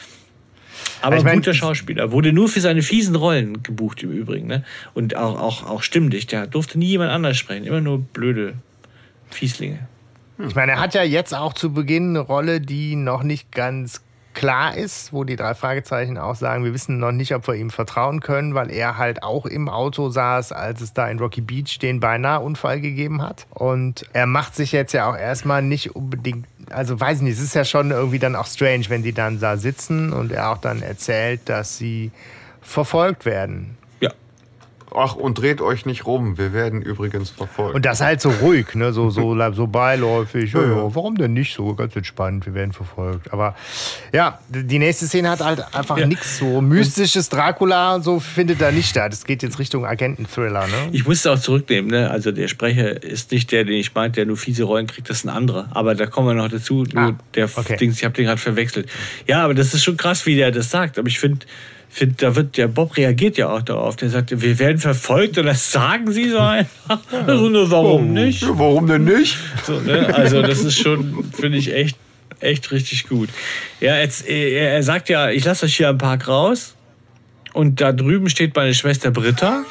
Speaker 8: Aber ich mein, ein guter Schauspieler. Wurde nur für seine fiesen Rollen gebucht im Übrigen. Ne? Und auch, auch, auch stimmlich. Der durfte nie jemand anders sprechen. Immer nur blöde Fieslinge.
Speaker 9: Ich meine, er hat ja jetzt auch zu Beginn eine Rolle, die noch nicht ganz klar ist, wo die drei Fragezeichen auch sagen, wir wissen noch nicht, ob wir ihm vertrauen können, weil er halt auch im Auto saß, als es da in Rocky Beach den beinahe Unfall gegeben hat. Und er macht sich jetzt ja auch erstmal nicht unbedingt, also weiß ich nicht, es ist ja schon irgendwie dann auch strange, wenn die dann da sitzen und er auch dann erzählt, dass sie verfolgt werden.
Speaker 8: Ja.
Speaker 7: Ach, und dreht euch nicht rum, wir werden übrigens verfolgt.
Speaker 9: Und das halt so ruhig, ne? so, so, so beiläufig. Ja, ja, warum denn nicht so? Ganz entspannt, wir werden verfolgt. Aber ja, die nächste Szene hat halt einfach ja. nichts so mystisches. Dracula und so findet da nicht statt. Es geht jetzt Richtung Agenten-Thriller. Ne?
Speaker 8: Ich musste auch zurücknehmen. Ne? Also der Sprecher ist nicht der, den ich meinte, der nur fiese Rollen kriegt, das ist ein anderer. Aber da kommen wir noch dazu. Ah, der okay. Dings, ich habe den gerade verwechselt. Ja, aber das ist schon krass, wie der das sagt. Aber ich finde... Find, da wird der Bob reagiert ja auch darauf. Der sagt, wir werden verfolgt und das sagen sie so einfach. Also nur warum nicht?
Speaker 7: Ja, warum denn nicht?
Speaker 8: So, ne? Also das ist schon, finde ich, echt, echt richtig gut. Ja, jetzt, er, er sagt ja, ich lasse euch hier am Park raus und da drüben steht meine Schwester Britta.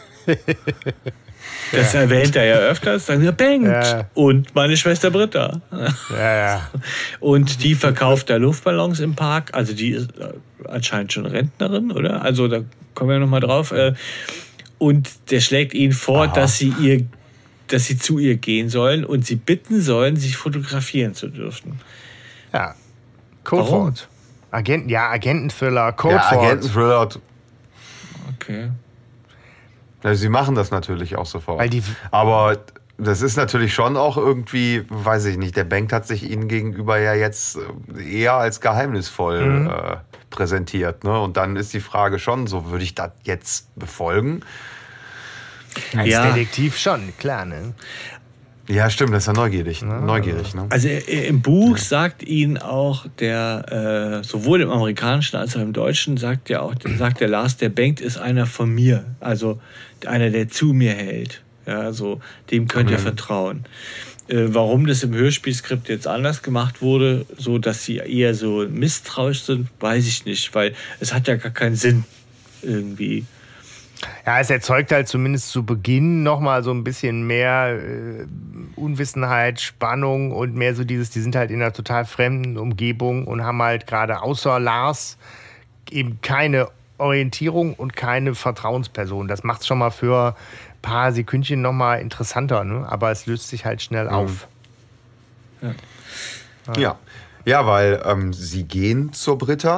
Speaker 8: Das ja. erwähnt er ja öfters. Dann sagt er, Bengt ja. und meine Schwester Britta.
Speaker 9: Ja, ja.
Speaker 8: Und die verkauft da Luftballons im Park. Also die ist anscheinend schon Rentnerin, oder? Also da kommen wir noch mal drauf. Und der schlägt ihnen vor, dass sie, ihr, dass sie zu ihr gehen sollen und sie bitten sollen, sich fotografieren zu dürfen.
Speaker 9: Ja. Codewort. Agenten, ja, Agenten-Thriller, Codewort.
Speaker 7: Ja, Agenten-Thriller.
Speaker 8: Okay.
Speaker 7: Ja, sie machen das natürlich auch sofort.
Speaker 9: Weil die
Speaker 7: Aber das ist natürlich schon auch irgendwie, weiß ich nicht, der Bengt hat sich ihnen gegenüber ja jetzt eher als geheimnisvoll mhm. äh, präsentiert. Ne? Und dann ist die Frage schon so, würde ich das jetzt befolgen?
Speaker 9: Als
Speaker 8: ja.
Speaker 9: Detektiv schon, klar, ne?
Speaker 7: Ja, stimmt, das ist ja neugierig.
Speaker 9: Ja.
Speaker 7: neugierig ne?
Speaker 8: Also im Buch ja. sagt ihnen auch der, äh, sowohl im Amerikanischen als auch im Deutschen, sagt ja auch, sagt der Lars, der Bengt ist einer von mir. Also einer, der zu mir hält. Ja, also dem könnt ihr mhm. vertrauen. Äh, warum das im Hörspielskript jetzt anders gemacht wurde, so dass sie eher so misstrauisch sind, weiß ich nicht, weil es hat ja gar keinen Sinn irgendwie.
Speaker 9: Ja, es erzeugt halt zumindest zu Beginn nochmal so ein bisschen mehr äh, Unwissenheit, Spannung und mehr so dieses, die sind halt in einer total fremden Umgebung und haben halt gerade außer Lars eben keine Orientierung und keine Vertrauensperson. Das macht es schon mal für ein paar Sekündchen nochmal interessanter, ne? Aber es löst sich halt schnell mhm. auf.
Speaker 8: Ja.
Speaker 7: Ja, ja, ja weil ähm, sie gehen zur Britta.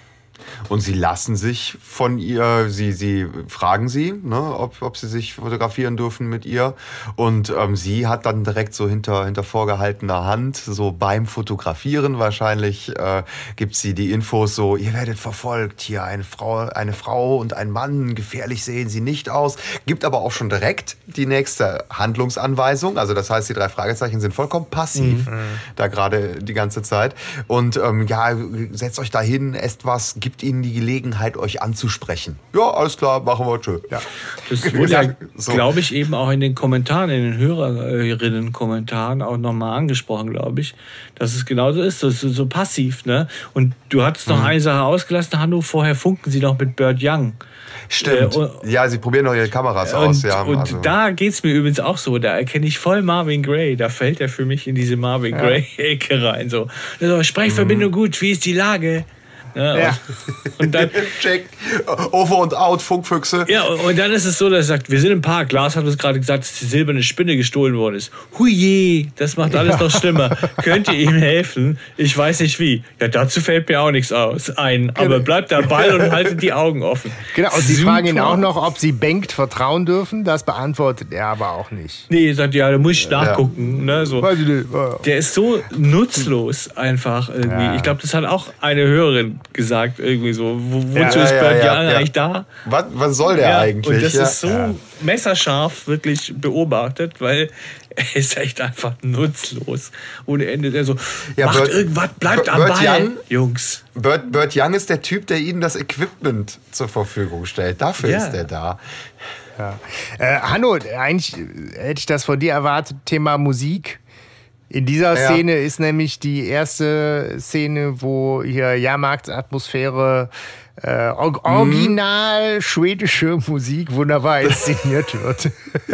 Speaker 7: Und sie lassen sich von ihr, sie, sie fragen sie, ne, ob, ob sie sich fotografieren dürfen mit ihr. Und ähm, sie hat dann direkt so hinter, hinter vorgehaltener Hand, so beim Fotografieren wahrscheinlich, äh, gibt sie die Infos so, ihr werdet verfolgt, hier eine Frau, eine Frau und ein Mann, gefährlich sehen sie nicht aus. Gibt aber auch schon direkt die nächste Handlungsanweisung. Also das heißt, die drei Fragezeichen sind vollkommen passiv, mhm. da gerade die ganze Zeit. Und ähm, ja, setzt euch da hin, esst was, gibt ihnen die Gelegenheit, euch anzusprechen. Ja, alles klar, machen wir. Tschö. Ja.
Speaker 8: Das wurde ja, so. glaube ich, eben auch in den Kommentaren, in den Hörerinnen-Kommentaren auch nochmal angesprochen, glaube ich, dass es genauso ist, so, so passiv. Ne? Und du hattest noch mhm. eine Sache ausgelassen, Hanno, vorher funken sie noch mit Burt Young.
Speaker 7: Stimmt. Äh, und, ja, sie probieren noch ihre Kameras
Speaker 8: und,
Speaker 7: aus. Ja,
Speaker 8: und
Speaker 7: also.
Speaker 8: Da geht es mir übrigens auch so. Da erkenne ich voll Marvin Gaye. Da fällt er für mich in diese Marvin ja. Gaye-Ecke rein. So, also, Sprechverbindung mhm. gut, wie ist die Lage? Ja,
Speaker 7: ja.
Speaker 8: Und, und dann
Speaker 7: check, over und out, Funkfüchse.
Speaker 8: Ja, und dann ist es so, dass er sagt, wir sind im Park. Lars hat uns gerade gesagt, dass die silberne Spinne gestohlen worden ist. Huije, das macht alles ja. noch schlimmer. Könnt ihr ihm helfen? Ich weiß nicht wie. Ja, dazu fällt mir auch nichts aus ein. Aber bleibt dabei und haltet die Augen offen.
Speaker 9: Genau, und sie Super. fragen ihn auch noch, ob sie Bengt vertrauen dürfen. Das beantwortet er aber auch nicht.
Speaker 8: Nee, er sagt, ja, da muss ich nachgucken. Ja. Ne, so.
Speaker 9: Weiß ich nicht.
Speaker 8: Der ist so nutzlos einfach irgendwie. Ja. Ich glaube, das hat auch eine Hörerin gesagt, irgendwie so. Wo, wozu
Speaker 7: ja,
Speaker 8: ist
Speaker 7: ja,
Speaker 8: Burt
Speaker 7: ja,
Speaker 8: Young
Speaker 7: ja.
Speaker 8: eigentlich da?
Speaker 7: Was, was soll der
Speaker 8: ja,
Speaker 7: eigentlich?
Speaker 8: Und das
Speaker 7: ja.
Speaker 8: ist so
Speaker 7: ja.
Speaker 8: messerscharf wirklich beobachtet, weil er ist echt einfach nutzlos. Ohne Ende. Der so,
Speaker 7: ja,
Speaker 8: macht
Speaker 7: Burt,
Speaker 8: irgendwas, bleibt
Speaker 7: Burt
Speaker 8: am Ball,
Speaker 7: Young,
Speaker 8: Jungs.
Speaker 7: Burt, Burt Young ist der Typ, der ihnen das Equipment zur Verfügung stellt. Dafür
Speaker 8: ja.
Speaker 7: ist er da.
Speaker 9: Ja. Äh, Hanno, eigentlich hätte ich das von dir erwartet, Thema Musik. In dieser ja. Szene ist nämlich die erste Szene, wo hier Jahrmarktsatmosphäre, äh, or- original mhm. schwedische Musik wunderbar inszeniert wird.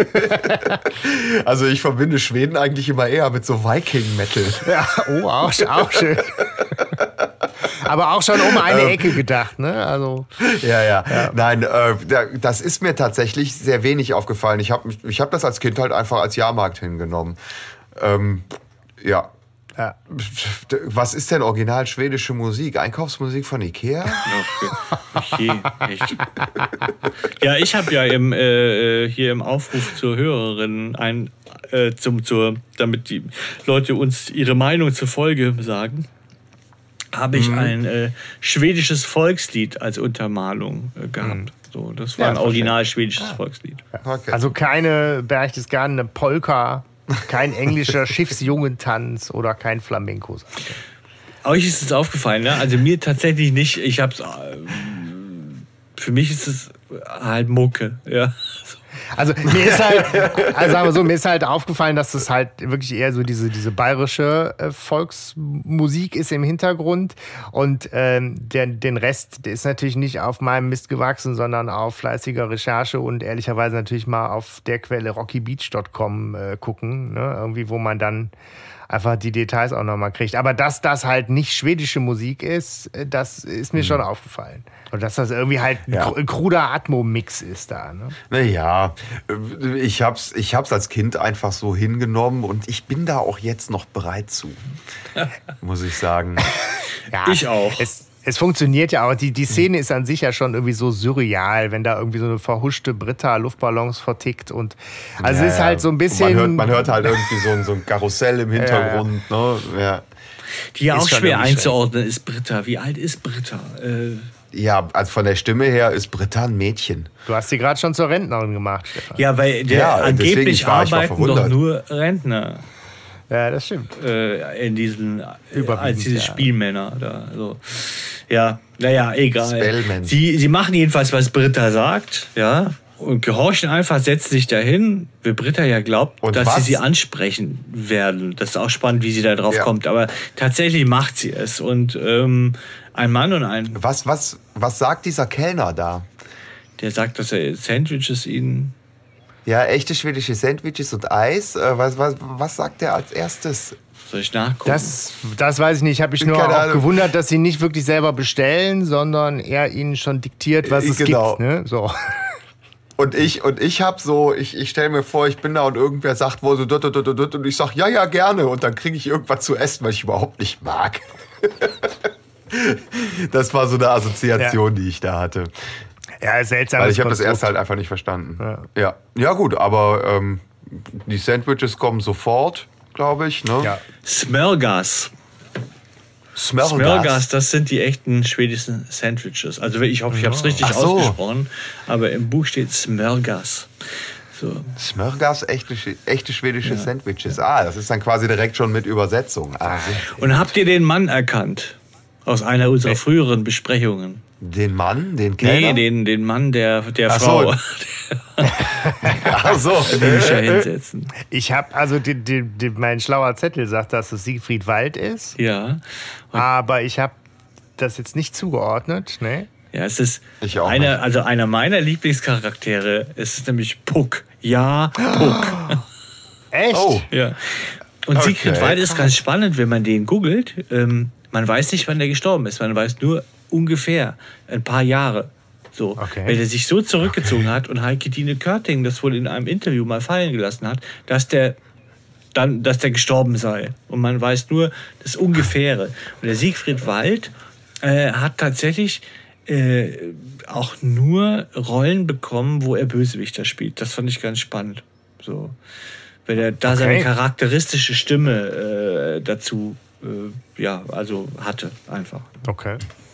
Speaker 7: Also ich verbinde Schweden eigentlich immer eher mit so Viking-Metal.
Speaker 9: Ja, oh, auch, auch schön. Aber auch schon um eine Ecke gedacht, ne? Also,
Speaker 7: ja, ja, ja. Nein, äh, das ist mir tatsächlich sehr wenig aufgefallen. Ich habe ich hab das als Kind halt einfach als Jahrmarkt hingenommen. Ähm, ja. ja. Was ist denn original schwedische Musik? Einkaufsmusik von Ikea?
Speaker 8: Okay. Echt. Ja, ich habe ja im, äh, hier im Aufruf zur Hörerin ein, äh, zum, zur, damit die Leute uns ihre Meinung zur Folge sagen, habe ich mhm. ein äh, schwedisches Volkslied als Untermalung äh, gehabt. Mhm. So, das war ja, ein original schwedisches ah. Volkslied.
Speaker 9: Okay. Also keine Berchtesgadene Polka, kein englischer Schiffsjungentanz oder kein Flamenco.
Speaker 8: Euch ist es aufgefallen, ne? Also mir tatsächlich nicht. Ich hab's. Äh, für mich ist es halt Mucke, ja.
Speaker 9: Also mir ist halt, also sagen wir so, mir ist halt aufgefallen, dass das halt wirklich eher so diese, diese bayerische äh, Volksmusik ist im Hintergrund und ähm, der, den Rest der ist natürlich nicht auf meinem Mist gewachsen, sondern auf fleißiger Recherche und ehrlicherweise natürlich mal auf der Quelle rocky beach punkt com äh, gucken, ne? Irgendwie, wo man dann einfach die Details auch nochmal kriegt. Aber dass das halt nicht schwedische Musik ist, das ist mir mhm. schon aufgefallen. Und dass das irgendwie halt ja. ein kruder Atmo-Mix ist da. Ne?
Speaker 7: Naja, ich hab's, ich hab's als Kind einfach so hingenommen und ich bin da auch jetzt noch bereit zu, muss ich sagen.
Speaker 9: Ja,
Speaker 8: ich auch.
Speaker 9: Es, es funktioniert ja auch. Die, die Szene ist an sich ja schon irgendwie so surreal, wenn da irgendwie so eine verhuschte Britta Luftballons vertickt. Und also ja, es ist halt so ein bisschen.
Speaker 7: Man hört, man hört halt irgendwie so ein, so ein Karussell im Hintergrund. Ja, ja. Ne? Ja.
Speaker 8: Die ja auch schwer einzuordnen ist Britta. Wie alt ist Britta? Äh
Speaker 7: Ja, also von der Stimme her ist Britta ein Mädchen.
Speaker 9: Du hast sie gerade schon zur Rentnerin gemacht, Stefan.
Speaker 8: Ja, weil der ja, angeblich war, arbeiten doch nur Rentner.
Speaker 9: Ja, das stimmt.
Speaker 8: Äh, in diesen, als diese ja. Spielmänner da. So. Ja, naja, egal. Sie, sie machen jedenfalls, was Britta sagt, ja, und gehorchen einfach, setzen sich dahin, wie Britta ja glaubt, und dass was? sie sie ansprechen werden. Das ist auch spannend, wie sie da drauf ja. kommt. Aber tatsächlich macht sie es. Und ähm, ein Mann und ein...
Speaker 7: Was, was, was sagt dieser Kellner da?
Speaker 8: Der sagt, dass er Sandwiches ihnen...
Speaker 7: Ja, echte schwedische Sandwiches und Eis. Was, was, was sagt er als erstes?
Speaker 8: Soll ich nachgucken?
Speaker 9: Das, das weiß ich nicht. Ich habe mich nur auch gewundert, dass sie nicht wirklich selber bestellen, sondern er ihnen schon diktiert, was es genau. gibt. Ne? So.
Speaker 7: Und ich, und ich hab so, ich, ich stelle mir vor, ich bin da und irgendwer sagt wo so dut, dut, dut, dut, und ich sag, ja, ja, gerne. Und dann kriege ich irgendwas zu essen, was ich überhaupt nicht mag. Das war so eine Assoziation, ja. die ich da hatte.
Speaker 9: Ja, seltsam.
Speaker 7: Weil ich habe das erst halt einfach nicht verstanden. Ja, ja, ja gut, aber ähm, die Sandwiches kommen sofort, glaube ich. Ne?
Speaker 8: Ja. Smörgas.
Speaker 7: Smörgas.
Speaker 8: Smörgas, das sind die echten schwedischen Sandwiches. Also ich hoffe, ich habe es richtig
Speaker 7: so.
Speaker 8: ausgesprochen, aber im Buch steht Smörgas. So.
Speaker 7: Smörgas, echte, echte schwedische ja. Sandwiches. Ah, das ist dann quasi direkt schon mit Übersetzung. Ah,
Speaker 8: und habt ihr den Mann erkannt? Aus einer unserer nee. früheren Besprechungen.
Speaker 7: Den Mann? Den Kellner?
Speaker 8: Nee, den, den Mann der, der
Speaker 7: Ach
Speaker 8: Frau.
Speaker 7: So. Ach so.
Speaker 8: Den ich ja hinsetzen.
Speaker 9: Ich habe, also die, die, die, mein schlauer Zettel sagt, dass es Siegfried Wald ist.
Speaker 8: Ja. Und
Speaker 9: aber ich habe das jetzt nicht zugeordnet, ne?
Speaker 8: Ja, es ist
Speaker 7: ich auch
Speaker 8: einer, also einer meiner Lieblingscharaktere. Es ist nämlich Puck. Ja, Puck.
Speaker 9: Echt?
Speaker 7: Oh.
Speaker 8: Ja. Und
Speaker 7: Okay.
Speaker 8: Siegfried Wald ist ganz spannend, wenn man den googelt. Ähm, man weiß nicht, wann der gestorben ist. Man weiß nur ungefähr ein paar Jahre. So,
Speaker 9: okay.
Speaker 8: Weil er sich so zurückgezogen hat und Heike-Dine Körting das wohl in einem Interview mal fallen gelassen hat, dass der dann, dass der gestorben sei. Und man weiß nur das Ungefähre. Und der Siegfried Wald äh, hat tatsächlich äh, auch nur Rollen bekommen, wo er Bösewichter spielt. Das fand ich ganz spannend. So, weil er da okay. seine charakteristische Stimme äh, dazu äh, ja, also hatte einfach.
Speaker 9: Okay.